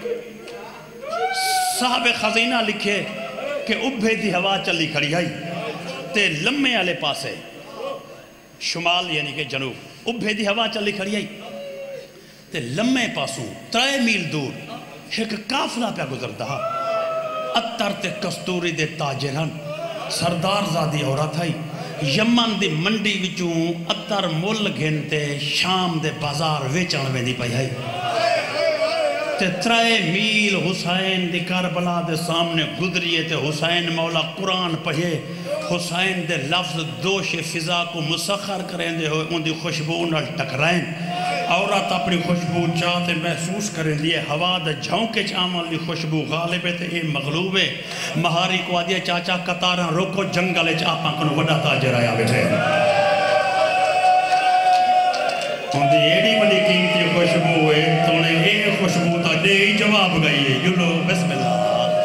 صاحب خزینہ لکھے کہ ابھے دی ہوا چلی کھڑی آئی تے لمحے والے پاسے شمال یعنی کہ جنوب ابھے دی ہوا چلی کھڑی آئی تے لمحے پاسوں ترائے میل دور ایک کافلہ پہ گزر دہا اتر تے کستوری دے تاجران سردار زادی عورت ہے یمن دی منڈی وچوں اتر مل گھنتے شام دے بازار ویچان میں دی پئی ہے تے ترائے میل حسین دی کربلا دے سامنے گزریے تے حسین مولا قرآن پڑھے حسین دے لفظ دوش فضا کو مسخر کریں دے ہوئے ان دی خوشبو نال ٹکرائیں عورت اپنی خوشبو چاہتے محسوس کریں دیئے ہوا دا جھونکے چامل دی خوشبو غالب ہے تے اے مغلوب ہے مہاری کو آدھیا چاچا کتاراں روکو جنگلے چاپاں کنو وڈا تاجر آیا بیٹھے ان دی ایڈی بڑی قیمتی خوشبو ہے تو انہیں اے خوشبو تا دے ہی جواب گئی ہے یلو بسم اللہ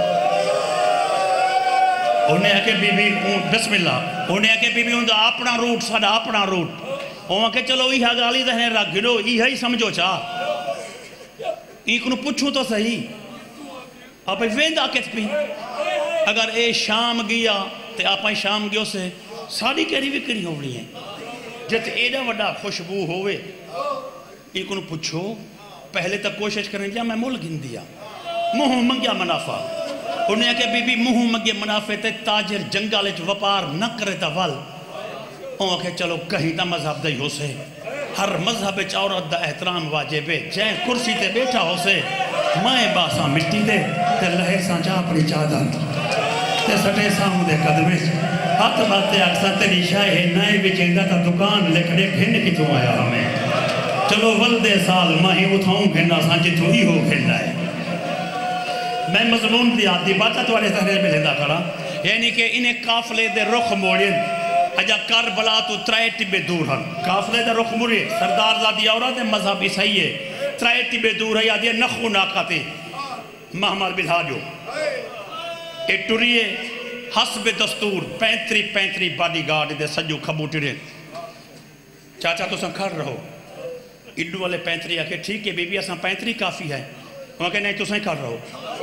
انہیں ہے کہ بی بی بسم اللہ انہیں ہے کہ بی بی ان دا اپنا روٹ ساڑا اپنا روٹ وہاں کہ چلو ایہا گالی ذہنے رکھ گھڑو ایہا ہی سمجھو چاہ ایک انہوں پوچھو تو صحیح آپ ویندہ کت پی اگر اے شام گیا تے آپ شام گیو سے ساری کری بھی کری ہونی ہیں جت ایڈا وڈا خوشبو ہوئے ایک انہوں پوچھو پہلے تک کوشش کریں جا میں مول گن دیا مہوں منگیا منافع انہیں کہ بی بی مہوں منگیا منافع تے تاجر جنگالچ وپار نہ کرے تا وال اوہ کہ چلو کہیں تا مذہب دے ہو سے ہر مذہب عورت دا احترام واجب ہے جائیں کرسی تے بیٹھا ہو سے مائیں باساں مٹی دے تے لہے ساں چاہ اپنی چادر تے سٹے ساں ہوں دے قدمے ہاتھ باتیں اکثر تیری شاہ نائے بچیندہ تا دکان لکھنے گھن کی تو آیا ہمیں چلو ولدے سال ماہی اتھاؤں گھننا ساں جتو ہی ہو گھننا ہے میں مضمون دی آتی باتا تو آرے تحریر میں زندہ کرا یعنی کہ انہیں کافلے دے رخ موڑین اجا کربلا تو ترائے ٹبے دور ہن کافلے دے رخ موڑی سردار زادی عورت مذہب عیسائی ہے ترائے ٹبے دور ہے یادی نخو ناکاتے محمد بالحاجو ایٹوریے حسب دستور پینتری پینتری باڈی گارڈ دے سجو کھبوٹی رہے چاچا تو سن کھڑ رہو اڈو والے پینتری آکے ٹھیک ہے بی بی اساں پینتری کافی ہے وہاں کہ نہیں تو سن کھڑ رہو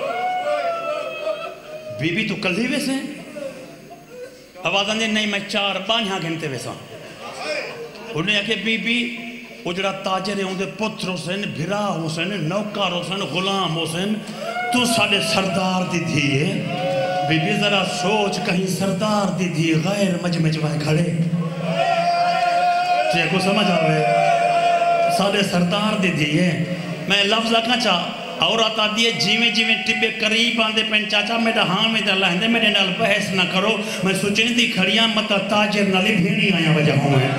بی بی تو کل ہی ویسے آوازاں دے نہیں میں چار بانیاں گھنتے ویسا انہیں آکے بی بی اجڑا تاجر ہے ان دے پتر حسین بھرا حسین نوکار حسین غلام حسین تو ساڑے سردار دی دھیے بی بی ذرا سوچ کہیں سردار دی دھی غیر مجمع جوائے کھڑے چیئے کو سمجھ آوے ساڑے سردار دی دھیے میں لفظ لکھنا چاہ عورت آدھی ہے جیویں جیویں ٹبے قریب آندے پین چاچا میرا ہاں میں دے لہندے میرے نال بحث نہ کرو میں سوچیں دی کھڑیاں مطا تاجر نالی بھیڑی آیا وجہ ہوں ہے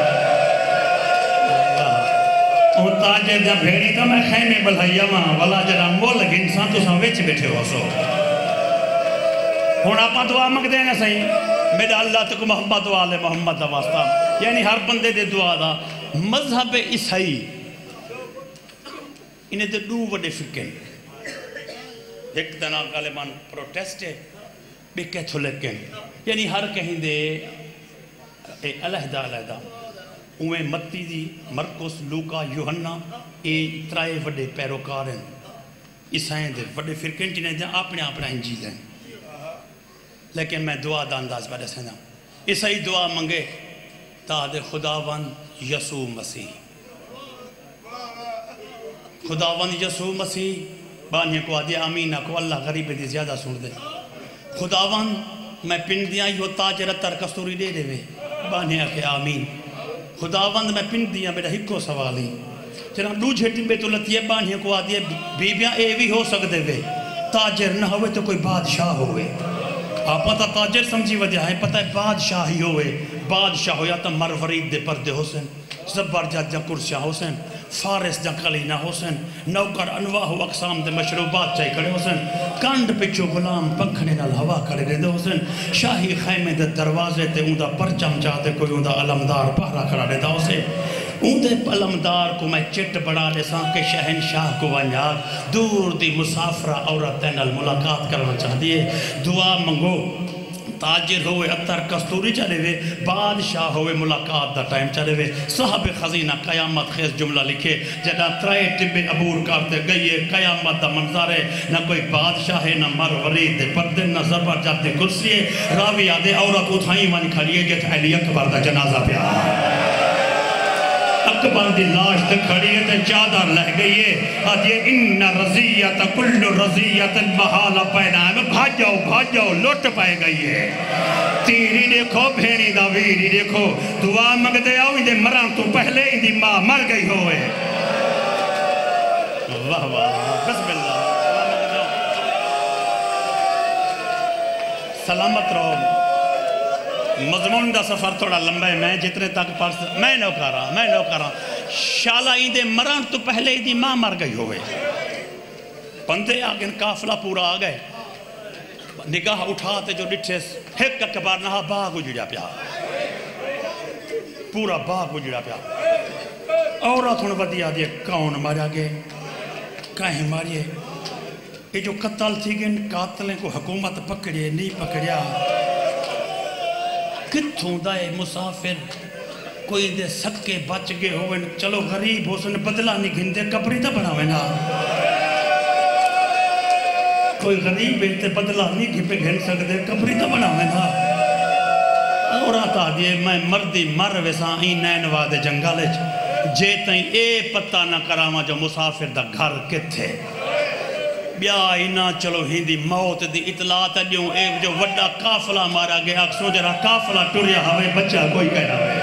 اور تاجر جا بھیڑی تا میں خیمے بلھائیا وہاں والا جڑا مول انسان تو ساں ویچ بیٹھے ہو سو ہون آپ دعا مگ دینا صحیح میرا اللہ تک محمد والے محمد دا واسطہ یعنی ہر بندے دے دعا دا مذہب عیسائی انہیں دے دو وڈے فکر ایک دنا غالبان پروٹیسٹ ہے بے کیتھولکن یعنی ہر کہیں دے علیحدہ علیحدہ اویں متی دی مرکس لوکا یوحنا اے ترائے وڈے پیروکار ہیں عیسائیں دے وڈے فرقیں جنہیں دے اپنے اپنا انجیل ہیں لیکن میں دعا دا انداز بڑے سینا عیسائی دعا منگے تا دے خداوند یسوع مسیح خداوند یسوع مسیح بانیے کو آدھے آمینہ کو اللہ غریب دی زیادہ سن دے خداوند میں پن دیا یہ تاجر تر کستوری دے دے وے بانیہ کہ آمین خداوند میں پن دیا میرا ہکو سوالی جنا دو جھٹی بے تو لطیے بانیہ کو آدھے بیبیاں اے بھی ہو سکتے وے تاجر نہ ہوئے تو کوئی بادشاہ ہوئے آپ پتہ تاجر سمجھی وجہ ہے پتہ ہے بادشاہ ہی ہوئے بادشاہ ہویا تا مرورید دے پردے حسین زبرجات جا کرسیاں حسین فارس جا قلینہ حسین نوکر انواع و اقسام دے مشروبات چاہی کھڑے حسین کانڈ پچو غلام پنکھنے نال ہوا کھڑے دے دے حسین شاہی خیمے دے دروازے تے اون دا پرچم چاہتے کوئی اون دا علمدار پہرا کھڑا دے دا حسین اون دے علمدار کو میں چٹ بڑا لے ساں کے شہنشاہ کو ونیاد دور دی مسافرہ عورتیں نال ملاقات کرنا چاہ دیئے دعا منگو تاجر ہوئے اتر کستوری چلے ہوئے بادشاہ ہوئے ملاقات دا ٹائم چلے ہوئے صاحب خزینہ قیامت خیز جملہ لکھے جدا ترائے ٹبے عبور کرتے گئیے قیامت دا منظر ہے نہ کوئی بادشاہ ہے نہ مرورید دے پردے نہ زبر جاتے کرسی ہے راوی آدھے عورت اتھائی من کھڑیے جت علی اکبر دا جنازہ پہ آ اکبر دی لاش تے کھڑی ہے تے چادر لہ گئی ہے آج یہ ان رضیت کل رضیت محال پیدا ہے بھاج جاؤ بھاج جاؤ لوٹ پائے گئی ہے تیری دیکھو بھیڑی دا ویری دیکھو دعا مگ دے آؤ اندے مران تو پہلے اندی ماں مر گئی ہوئے واہ واہ بسم اللہ سلامت رہو مضمون دا سفر تھوڑا لمبا ہے میں جتنے تک پاس میں نو کر رہا میں نو کر رہا شالا ایندے مران تو پہلے ایدی ماں مر گئی ہوئے بندے آگن کافلہ پورا آگئے نگاہ اٹھاتے جو ڈٹھے ایک اکبار نہا باغ اجڑیا پیا پورا باغ اجڑیا پیا عورت ہون بدیا دیئے کون ماریا گئے کہیں ماریے یہ جو قتل تھی گن قاتلیں کو حکومت پکڑیے نہیں پکڑیا کتھوں دائے مسافر کوئی دے سکے بچ گئے ہوئے چلو غریب ہو سن بدلہ نہیں گھن دے کپڑی تا بنا ہوئے نا کوئی غریب ہے بدلہ نہیں گھپے گھن سکتے کپڑی تا بنا ہوئے نا اور آتا دیئے میں مردی مر ویسا ہی نینوا دے جنگالے جے تائیں اے پتہ نہ کراما جو مسافر دا گھر کتھے بیا اینا چلو ہندی موت دی اطلاع تا جو اے جو وڈا کافلہ مارا گیا اکسو جرا کافلہ ٹوریا ہوئے بچہ کوئی کہنا ہوئے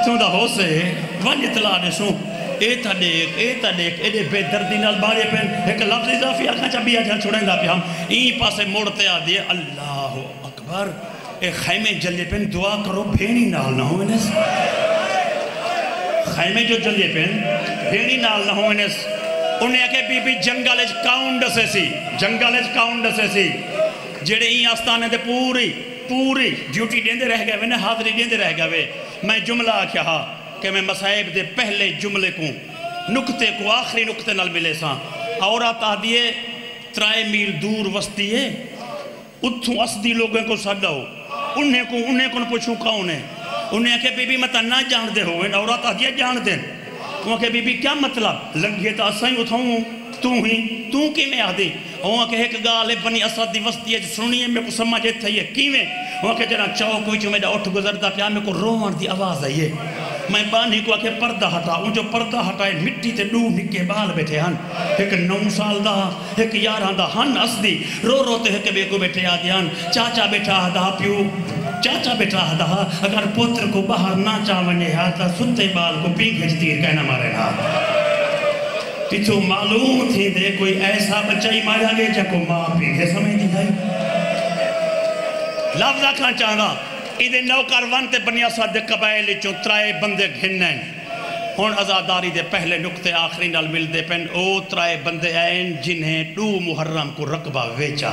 جتوں دا ہو سے ونج اطلاع دسوں اے تا دیکھ اے تا دیکھ ایڈے بے دردی نال بارے پین ایک لفظ اضافی آکھاں چا بیا جہاں چھوڑیں دا پہ ہم این پاسے موڑتے آ دیئے اللہ اکبر اے خیمے جلے پین دعا کرو بھینی نال نہ ہوئنس خیمے جو جلے پین بھینی نال نہ ہوئنس انہیں کہ بی بی جنگالج کاؤنڈ سے سی جنگالج کاؤنڈ سے سی جڑے این آستانے دے پوری پوری ڈیوٹی دیندے رہ گئے میں حاضری دیندے رہ گئے میں جملہ کیا کہ میں مسائب دے پہلے جملے کو نکتے کو آخری نکتے نال ملے ساں عورت آ دیئے ترائے میل دور وستی ہے اتھوں اسدی لوگوں کو سڈاؤ انہیں کو انہیں کو پوچھوں کون ہے انہیں کہ بی بی مطا نہ جان دے ہوئے عورت آ دیئے جان دیں وہاں کہ بی بی کیا مطلب لنگے تا اسائیں اتھاؤں تو ہی تو کی میں آدھی وہاں کہ ایک گالے بنی اسد دی وستی ہے سنیے میں کو سمجھے تھا یہ کیویں وہاں کہ جنا چاہو کوئی جو میرا اٹھ گزرتا پیا میں کو روان دی آواز آئیے میں بانی کو آکے پردہ ہٹا ان جو پردہ ہٹائے مٹی تے ڈو نکے بال بیٹھے ہن ایک نو سال دا ایک یاران دا ہن اسدی رو رو تے ایک بے کو بیٹھے آدھی ہن چاچا بیٹھا دا پیو چاچا بیٹھا دا اگر پوتر کو باہر نہ چاونے ہاتا ستے بال کو پی گھج تیر کہنا مارے نا تیتو معلوم تھی دے کوئی ایسا بچائی مارا گے جا کو ماں پی گھے سمجھ دی گئی لفظہ کھان چاہنا ایدے نوکر ونتے بنیا ساتھ دے قبائلی چون ترائے بندے گھنن ہون ازاداری دے پہلے نکتے آخری نال مل دے پن او ترائے بندے این جنہیں دو محرم کو رقبہ ویچا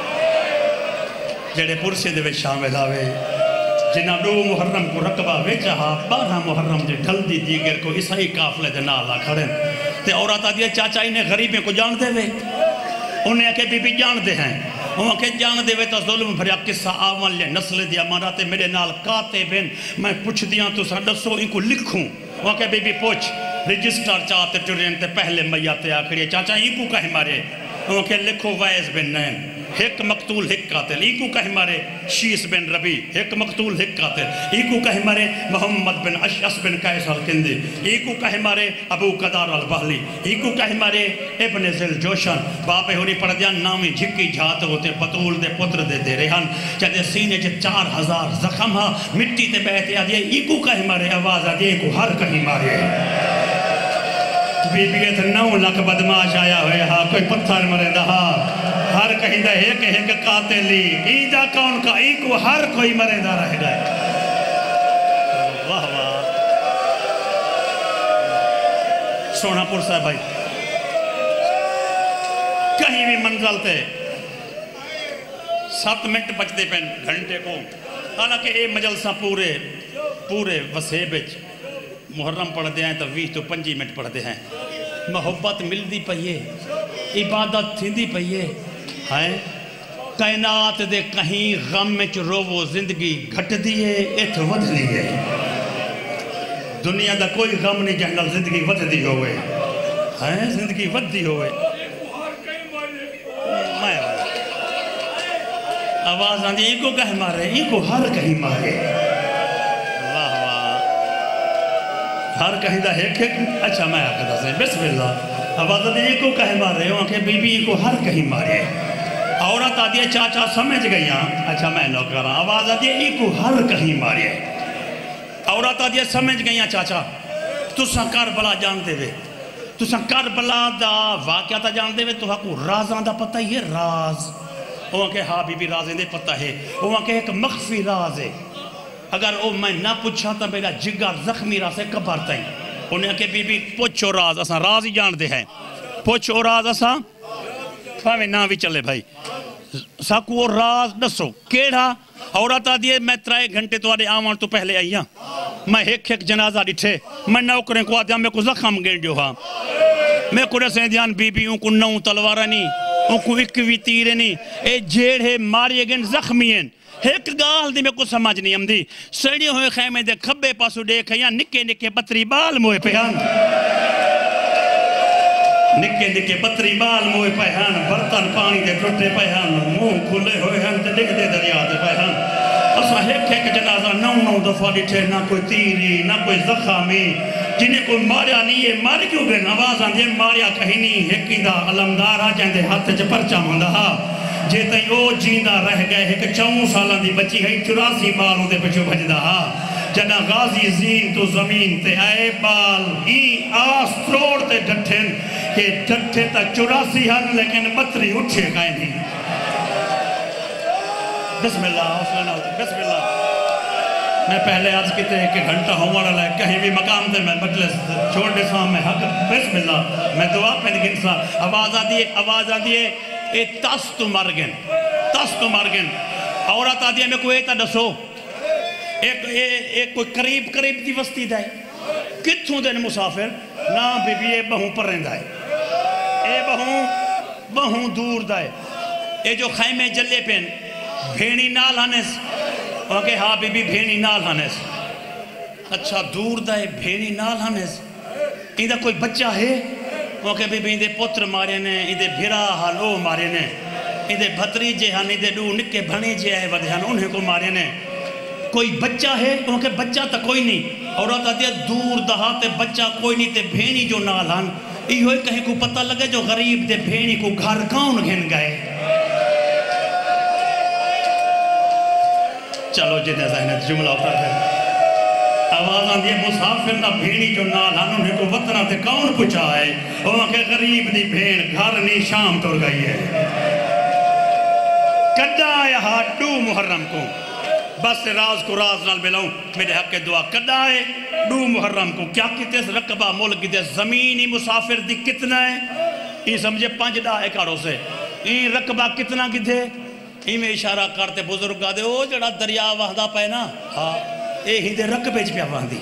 جڑے پرسے دے ویچ شامل آوے جنہ دو محرم کو رقبہ ویچا بارہ محرم دے ڈھل دی دیگر کو عیسائی کافلے دے نالا کھڑن تے عورت آدھی چاچا انہیں غریبیں کو جان دے وے انہیں کہ بی بی جان دے ہیں وہاں کہ جان دے وے تا ظلم بھریا قصہ آوان لے نسل دیا مارا تے میرے نال کاتے بین میں پوچھ دیا تو سا دسو ان کو لکھوں وہاں کہ بی بی پوچھ رجسٹر چاہتے ٹرین تے پہلے میاتے آکھڑی چاچا ان کو کہیں مارے وہاں کہ لکھو وائز بن نین ایک مقتول ایک قاتل ای کو کہیں مارے شیس بن ربی ایک مقتول ایک قاتل ای کو کہیں مارے محمد بن اشعث بن قیس الکندی ای کو کہیں مارے ابو قدار البحلی ای کو کہیں مارے ابن ذل جوشن باپے ہونی پڑھ دیا نامی جھکی جھات ہوتے بطول دے پتر دے دے رہن چاہتے سینے چے چار ہزار زخم ہاں مٹی تے بہتے آدھے ای کو کہیں مارے آواز آدھے ای کو ہر کہیں مارے بی بی تے نو لکھ بدماش آیا ہوئے ہاں کوئی پتھر مرے دہا ہر کہیں دا ایک ایک قاتلی ایجا کون کا ایک وہ ہر کوئی مرے دا رہ گئے واہ واہ سونا پور صاحب بھائی کہیں بھی منزل تے سات منٹ بچتے پین گھنٹے کو حالانکہ اے مجلسہ پورے پورے وسیبج محرم پڑھ دے ہیں تو ویس تو پنجی منٹ پڑھ دے ہیں محبت مل دی پئیے عبادت تھی دی پئیے ہے کائنات دے کہیں غم میں چ روو زندگی گھٹ دیئے ایتھ ودھ لیے دنیا دا کوئی غم نہیں جہنال زندگی ودھ دی ہوئے ہے زندگی ودھ دی ہوئے میں آواز آن دی ایک کو کہیں مارے ایک کو ہر کہیں مارے واہ واہ ہر کہیں دا ایک ایک اچھا میں آقا سے بسم اللہ آواز آن دی ایک کو کہیں مارے وہاں کہ بی بی ایک کو ہر کہیں مارے عورت آدھی ہے چاچا سمجھ گئی ہاں اچھا میں نو کر رہا آواز آدھی ہے ایک کو ہر کہیں مارے عورت آدھی ہے سمجھ گئی ہاں چاچا تو سا کربلا جان دے وے تو سا کربلا دا واقعہ تا جان دے وے تو ہاں کو رازان دا پتہ ہی ہے راز وہاں کہ ہاں بی بی رازیں دے پتہ ہے وہاں کہ ایک مخفی راز ہے اگر وہ میں نہ پوچھا تا میرا جگر زخمی راز ہے کبھارتا ہی انہیں کہ بی بی پوچھو راز اساں راز ہی جان دے ہیں پوچھو راز اساں فاہمیں نہ بھی چلے بھائی ساکو وہ راز دسو کیڑا عورت آدھیے میں ترائے گھنٹے تو آدھے آوان تو پہلے آئیاں میں ایک ایک جنازہ ڈٹھے میں نوکریں کو آدھیاں میں کو زخم گینڈیو ہاں میں کو رسیں دیان بی بی ان کو نو تلوارہ نہیں ان کو اکوی تیرے نہیں اے جیڑ ہے ماری گین زخمی ہیں ایک گال دی میں کو سمجھ نہیں ہم دی سڑی ہوئے خیمے دے کھبے پاسو دیکھے یا نکے نکے بطری بال موئے پہان نکے نکے بطری بال موئے پہان برتن پانی دے ٹوٹے پہان منہ کھلے ہوئے ہیں تے ڈگ دے دریا دے پہان اسا ایک ایک جنازہ نو نو دفعہ ڈٹھے نہ کوئی تیری نہ کوئی زخمی جنہیں کوئی ماریا نہیں ہے مار کیوں گئے آواز آن دے ماریا کہیں نہیں ایک دا علمدارا جہاں دے ہاتھ چ پرچا ہوندہ جے تائیں او جیندہ رہ گئے ایک چون سالان دی بچی ہے چوراسی بالوں دے پچھو بھجدہ جنا غازی زین تو زمین تے آئے بال ہی آس تروڑ تے ڈٹھن کہ ڈٹھے تا چوراسی ہن لیکن بطری اٹھے گئے نہیں. بسم اللہ حوصلہ نہ ہوتی بسم اللہ. میں پہلے آج کتے ایک گھنٹہ ہوں والا کہیں بھی مقام دے میں مجلس چھوڑ دے سا میں حق بسم اللہ میں دعا پہ نگن سا آواز آدھی ہے آواز آدھی ہے اے تاس تو مرگن تاس تو مرگن عورت آدھی ہے میں کوئی ایتا دسو ایک ایک کوئی قریب قریب دی وستی دائے کتھوں دن مسافر نا بی بی اے بہوں پر رہن دائے اے بہوں بہوں دور دائے اے جو خیمے جلے پین بھینی نال ہنس اوکے ہاں بی بی بھینی نال ہنس اچھا دور دائے بھینی نال ہنس ایدہ کوئی بچہ ہے اوکے بی بی ایدے پتر مارے نے ایدے بھیرا حالو مارے نے ایدے بھتری جے ہن ایدے دو نکے بھنے جے آئے ودے ہن انہیں کو مارے نے کوئی بچہ ہے اوکے بچہ تا کوئی نہیں عورت آتی ہے دور دہاتے بچہ کوئی نہیں تے بھینی جو نال ہن یہ ہوئے کہیں کو پتہ لگے جو غریب دے بھینی کو گھر کون گھن گئے. چلو جنہیں ذہنت جملہ ہوتا ہے آواز آن دیئے مسافر نہ بھینی جو نال ہن انہیں کو وطنہ تے کون پچھائے وہاں کے غریب دی بھین گھر نہیں شام توڑ گئی ہے. کڈا آیا ہاتھ دو محرم کو بس راز کو راز نال ملاؤں میرے حق کے دعا کڈا آئے دو محرم کو کیا کتے اس رقبہ ملک کتے زمینی مسافر دی کتنا ہے یہ سمجھے پانچ دا ہے کاروں سے یہ رقبہ کتنا کتے ہی میں اشارہ کرتے بزرگ آدھے او جڑا دریا وحدہ پہ نا ہاں اے ہی دے رقبے پہ وحدی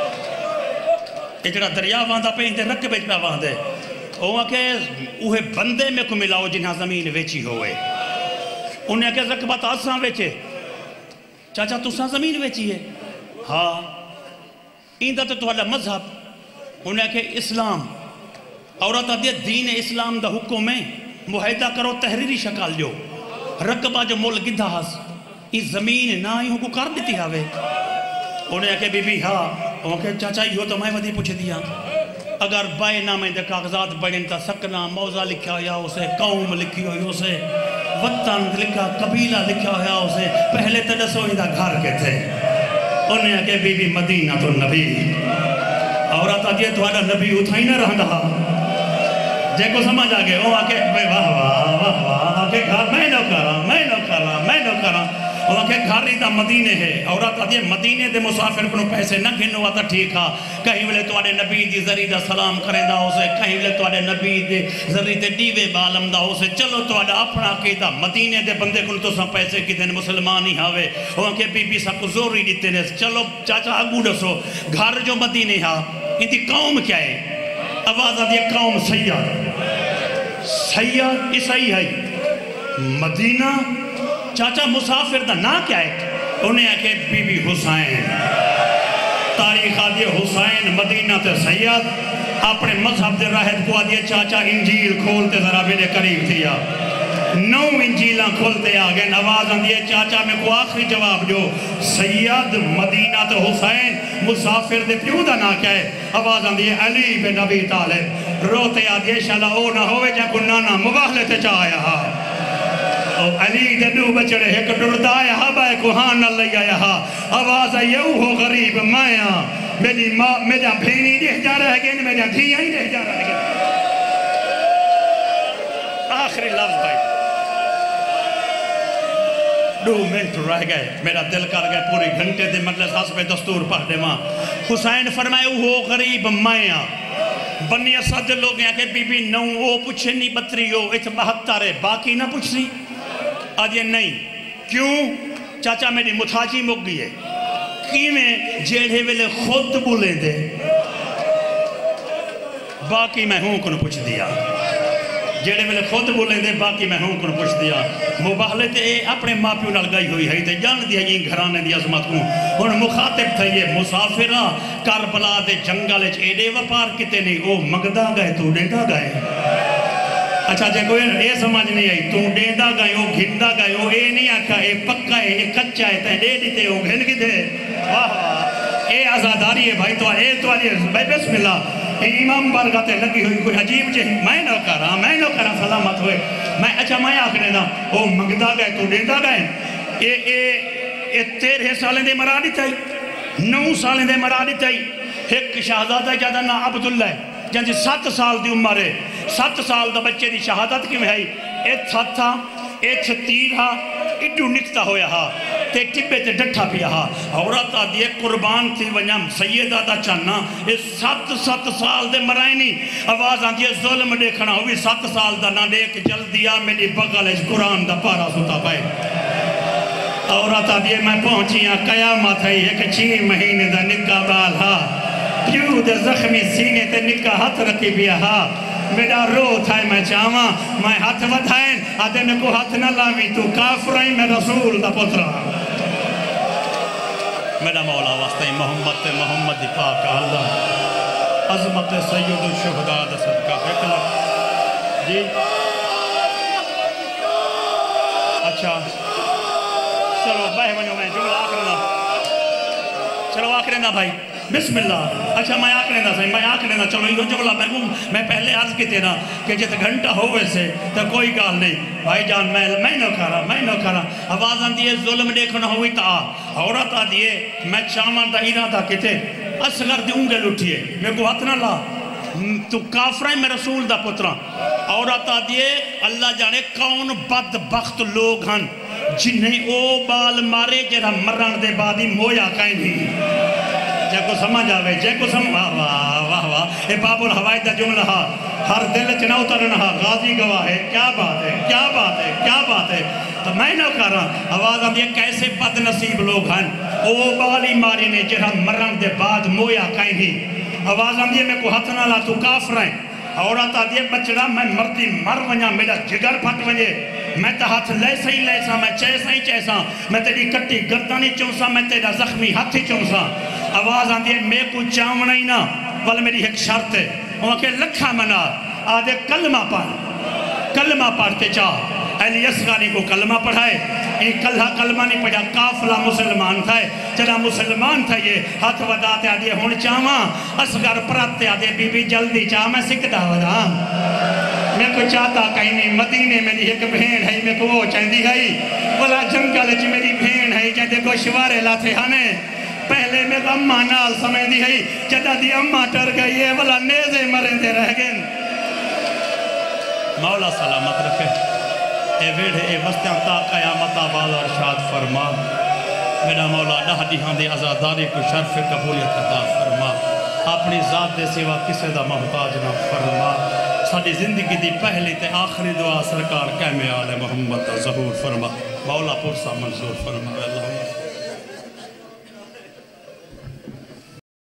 اے جڑا دریا وحدہ پہ ہی دے رقبے پہ وحدے اوہ کہ اوہ بندے میں کو ملاؤ جنہاں زمین ویچی ہوئے انہیں کہ رقبہ تاساں ویچے چاچا تساں زمین ویچی ہے ہاں ایندہ تو توالا مذہب انہیں کہ اسلام عورت آدھے دین اسلام دا حکم ہے معاہدہ کرو تحریری شکل جو رقبہ جو مول گدھا ہاس یہ زمین نہ ہی کو کر دیتی ہوئے انہیں کہ بی بی ہاں انہیں کہ چاچا یہ تو میں ودی پوچھ دیا اگر بائے نامے دے کاغذات بڑھیں تا سکنا موضع لکھا ہویا اسے قوم لکھی ہوئی اسے وطن لکھا قبیلہ لکھا ہویا اسے پہلے تدسو ہی دا گھر کے تھے انہیں کہ بی بی مدینہ تو نبی عورت آدھے تو آدھا نبی اتھائی نہ رہا جے کو سمجھ آگے وہ آکے واہ واہ واہ واہ آکے گھر میں نو کرا میں نو کرا میں نو کرا وہ آکے گھر ہی دا مدینے ہے عورت آدھے مدینے دے مسافر کنو پیسے نہ گھنو آتا ٹھیک ہا کہیں ولے تو آدھے نبی دی ذریع دا سلام کریں دا ہو سے کہیں ولے تو آدھے نبی دے ذریع دے دیوے بالم دا ہو سے چلو تو آدھے اپنا کی دا مدینے دے بندے کنو تو سا پیسے کی دن مسلمان ہی ہاوے وہ آکے بی بی سا کو زوری دیتے نے چلو چاچا آگو ڈسو گھر جو مدینے ہا ان دی قوم کیا ہے آواز آدھے قوم سیاد سیاد عیسائی ہے مدینہ چاچا مسافر دا نا کیا ہے انہیں آکے بی بی حسین تاریخ آدھے حسین مدینہ تے سیاد اپنے مذہب دے راہد کو آدھے چاچا انجیل کھولتے ذرا میرے قریب تھیا نو انجیلہ کھولتے آگئے آواز آدھے چاچا میں کو آخری جواب جو سید مدینہ تے حسین مسافر دے پیو دا نا کیا ہے آواز آدھے علی بن نبی طالب روتے آدھے شالا او نہ ہوئے جا کو نانا مباہلے تے چاہیا ہا علی دے دو بچڑے ایک ڈردہ آیا ہا بائے کو ہاں نہ لئی آیا ہا آواز آئیے ہو غریب مایا میری ماں میرا بھینی دیکھ جا رہا ہے گئے میرا دھیاں ہی دیکھ جا رہا ہے گئے آخری لفظ بھائی دو منٹ رہ گئے میرا دل کر گئے پوری گھنٹے دے مجلس حسب دستور پڑھ دے ماں حسین فرمائے ہو غریب مایا بنی اسد لوگ ہیں کہ بی بی نو او پوچھے نہیں بطری ہو ات بہتر ہے باقی نہ پوچھ سی آدھے نہیں کیوں چاچا میری متھاجی مک گئی ہے کی میں جیڑے ویلے خود بولے دے باقی میں ہوں کنو پوچھ دیا جیڑے ویلے خود بولے دے باقی میں ہوں کنو پوچھ دیا مباہلے تے اپنے ماں پیو نال گئی ہوئی ہے تے جان دیا یہ گھرانے دی عظمت کو ان مخاطب تھا یہ مسافرہ کربلا دے جنگل اچ ایڈے وپار کتے نہیں او مگدہ گئے تو ڈیندہ گئے اچھا جے کوئی اے سمجھ نہیں آئی تو ڈیندہ گئے او گھندہ گئے او اے نہیں آکھا اے پکا ہے اے کچا ہے تے ڈے دیتے او گھن کی دے واہ واہ اے آزاداری ہے بھائی تو اے تو آلی بھائی بسم اللہ امام بارگاتے لگی ہوئی کوئی عجیب جے میں نہ کرا میں نہ کرا سلامت ہوئے میں اچھا میں آکھنے دا او مگدہ گئے تو ڈیندہ گئے اے اے اے تیرے سالیں دے مرادی تھائی نو سالیں دے مرا دیتا ہی ایک شہزادہ جادہ نا عبداللہ ہے جنجی سات سال دی عمر ہے سات سال دا بچے دی شہادت کیوں ہے ایت سات تھا ایت تیر ہا اڈو نکتا ہویا ہا تے ٹپے تے ڈٹھا پیا ہا عورت آدھی قربان تھی ونیام سیدہ دا چانا اس سات سات سال دے مرائے نہیں آواز آدھی ظلم دیکھنا ہوئی سات سال دا نہ دیکھ جلدی آ میری بغل اس قرآن دا پارا ستا پائے عورت آدھی میں پہنچی ہاں قیامت ہے ایک چھ مہینے دا نکا بال ہا پیو دے زخمی سینے تے نکا ہاتھ رکھی پیا ہا میرا رو تھا میں چاہاں میں ہاتھ ودھائیں آدھے میں کو ہاتھ نہ لاوی تو کافرائیں میں رسول دا پترہ میرا مولا واسطہ محمد محمد پاک اللہ عظمت سید الشہداء دا صدقہ بکلا جی اچھا چلو بہہ ونیو میں جملہ آکرنا چلو آکرنا بھائی بسم اللہ اچھا میں آکرنا سہی میں آکرنا چلو یہ جملہ میں میں پہلے عرض کی تیرا کہ جیسے گھنٹہ ہوئے سے تو کوئی گال نہیں بھائی جان میں میں نہ کھارا میں نہ کھارا آواز آن دیئے ظلم دیکھنا ہوئی تا عورت آ دیئے میں چامان دا ارادہ کتے اصغر دی انگے لٹھئے میں کو ہاتھ نہ لا تو کافرائیں میں رسول دا پترہ عورت آ دیئے اللہ جانے کون بدبخت لوگ ہن جنہیں او بال مارے جرہ مرن دے بعدی مویا کہیں نہیں جے کو سمجھ آوے جے کو سمجھ واہ واہ واہ واہ اے باب الحوائی دا جملہ ہا ہر دل چنہ اترنا ہا غازی گواہ ہے کیا بات ہے کیا بات ہے کیا بات ہے تو میں نہ کہہ رہا آواز آدھی کیسے بد نصیب لوگ ہیں او بالی ماری نے جرہ مرن دے بعد مویا کہیں نہیں آواز آدھی میں کو ہاتھ نہ لا تو کافر ہیں عورت آدھی بچڑا میں مردی مر ونیا میرا جگر پھٹ ونجے میں تا ہاتھ لے سہی لے سا میں چیسا ہی چیسا میں تیری کٹی گردانی چونسا میں تیرا زخمی ہاتھی چونسا آواز آن دیئے میں کو چاونا ہی نا والا میری ایک شرط ہے وہاں کہ لکھا منا آدھے کلمہ پڑھ کلمہ پڑھتے چاہ اہلی اسغانی کو کلمہ پڑھائے یہ کلہ کلمہ نہیں پڑھا کافلہ مسلمان تھا چلا مسلمان تھا یہ ہاتھ وداتے آدھے ہون چاہاں اسغر پراتے آدھے بی بی جلدی چاہ میں سکتا ودا میں کو چاہتا کہیں نہیں مدینے میں ایک بھین ہے میں کو وہ چاہتی ہے والا جنگل چی میری بھین ہے جہتے کو شوارے لاتے ہنے پہلے میں اممہ نال سمجھ دی ہے جدہ دی اممہ ٹر گئی ہے والا نیزے مرن دے رہ گئن مولا سلامت رکھے اے ویڑھے اے وستیاں تا قیامت آباد اور شاد فرما میرا مولا ڈہ دیہاں دے عزاداری کو شرف قبولیت عطا فرما اپنی ذات دے سوا کسے دا محتاج نہ فرما ساری زندگی دی پہلی تے آخری دعا سرکار کہمے آل محمد ظہور فرما مولا پرسا منظور فرما اللہ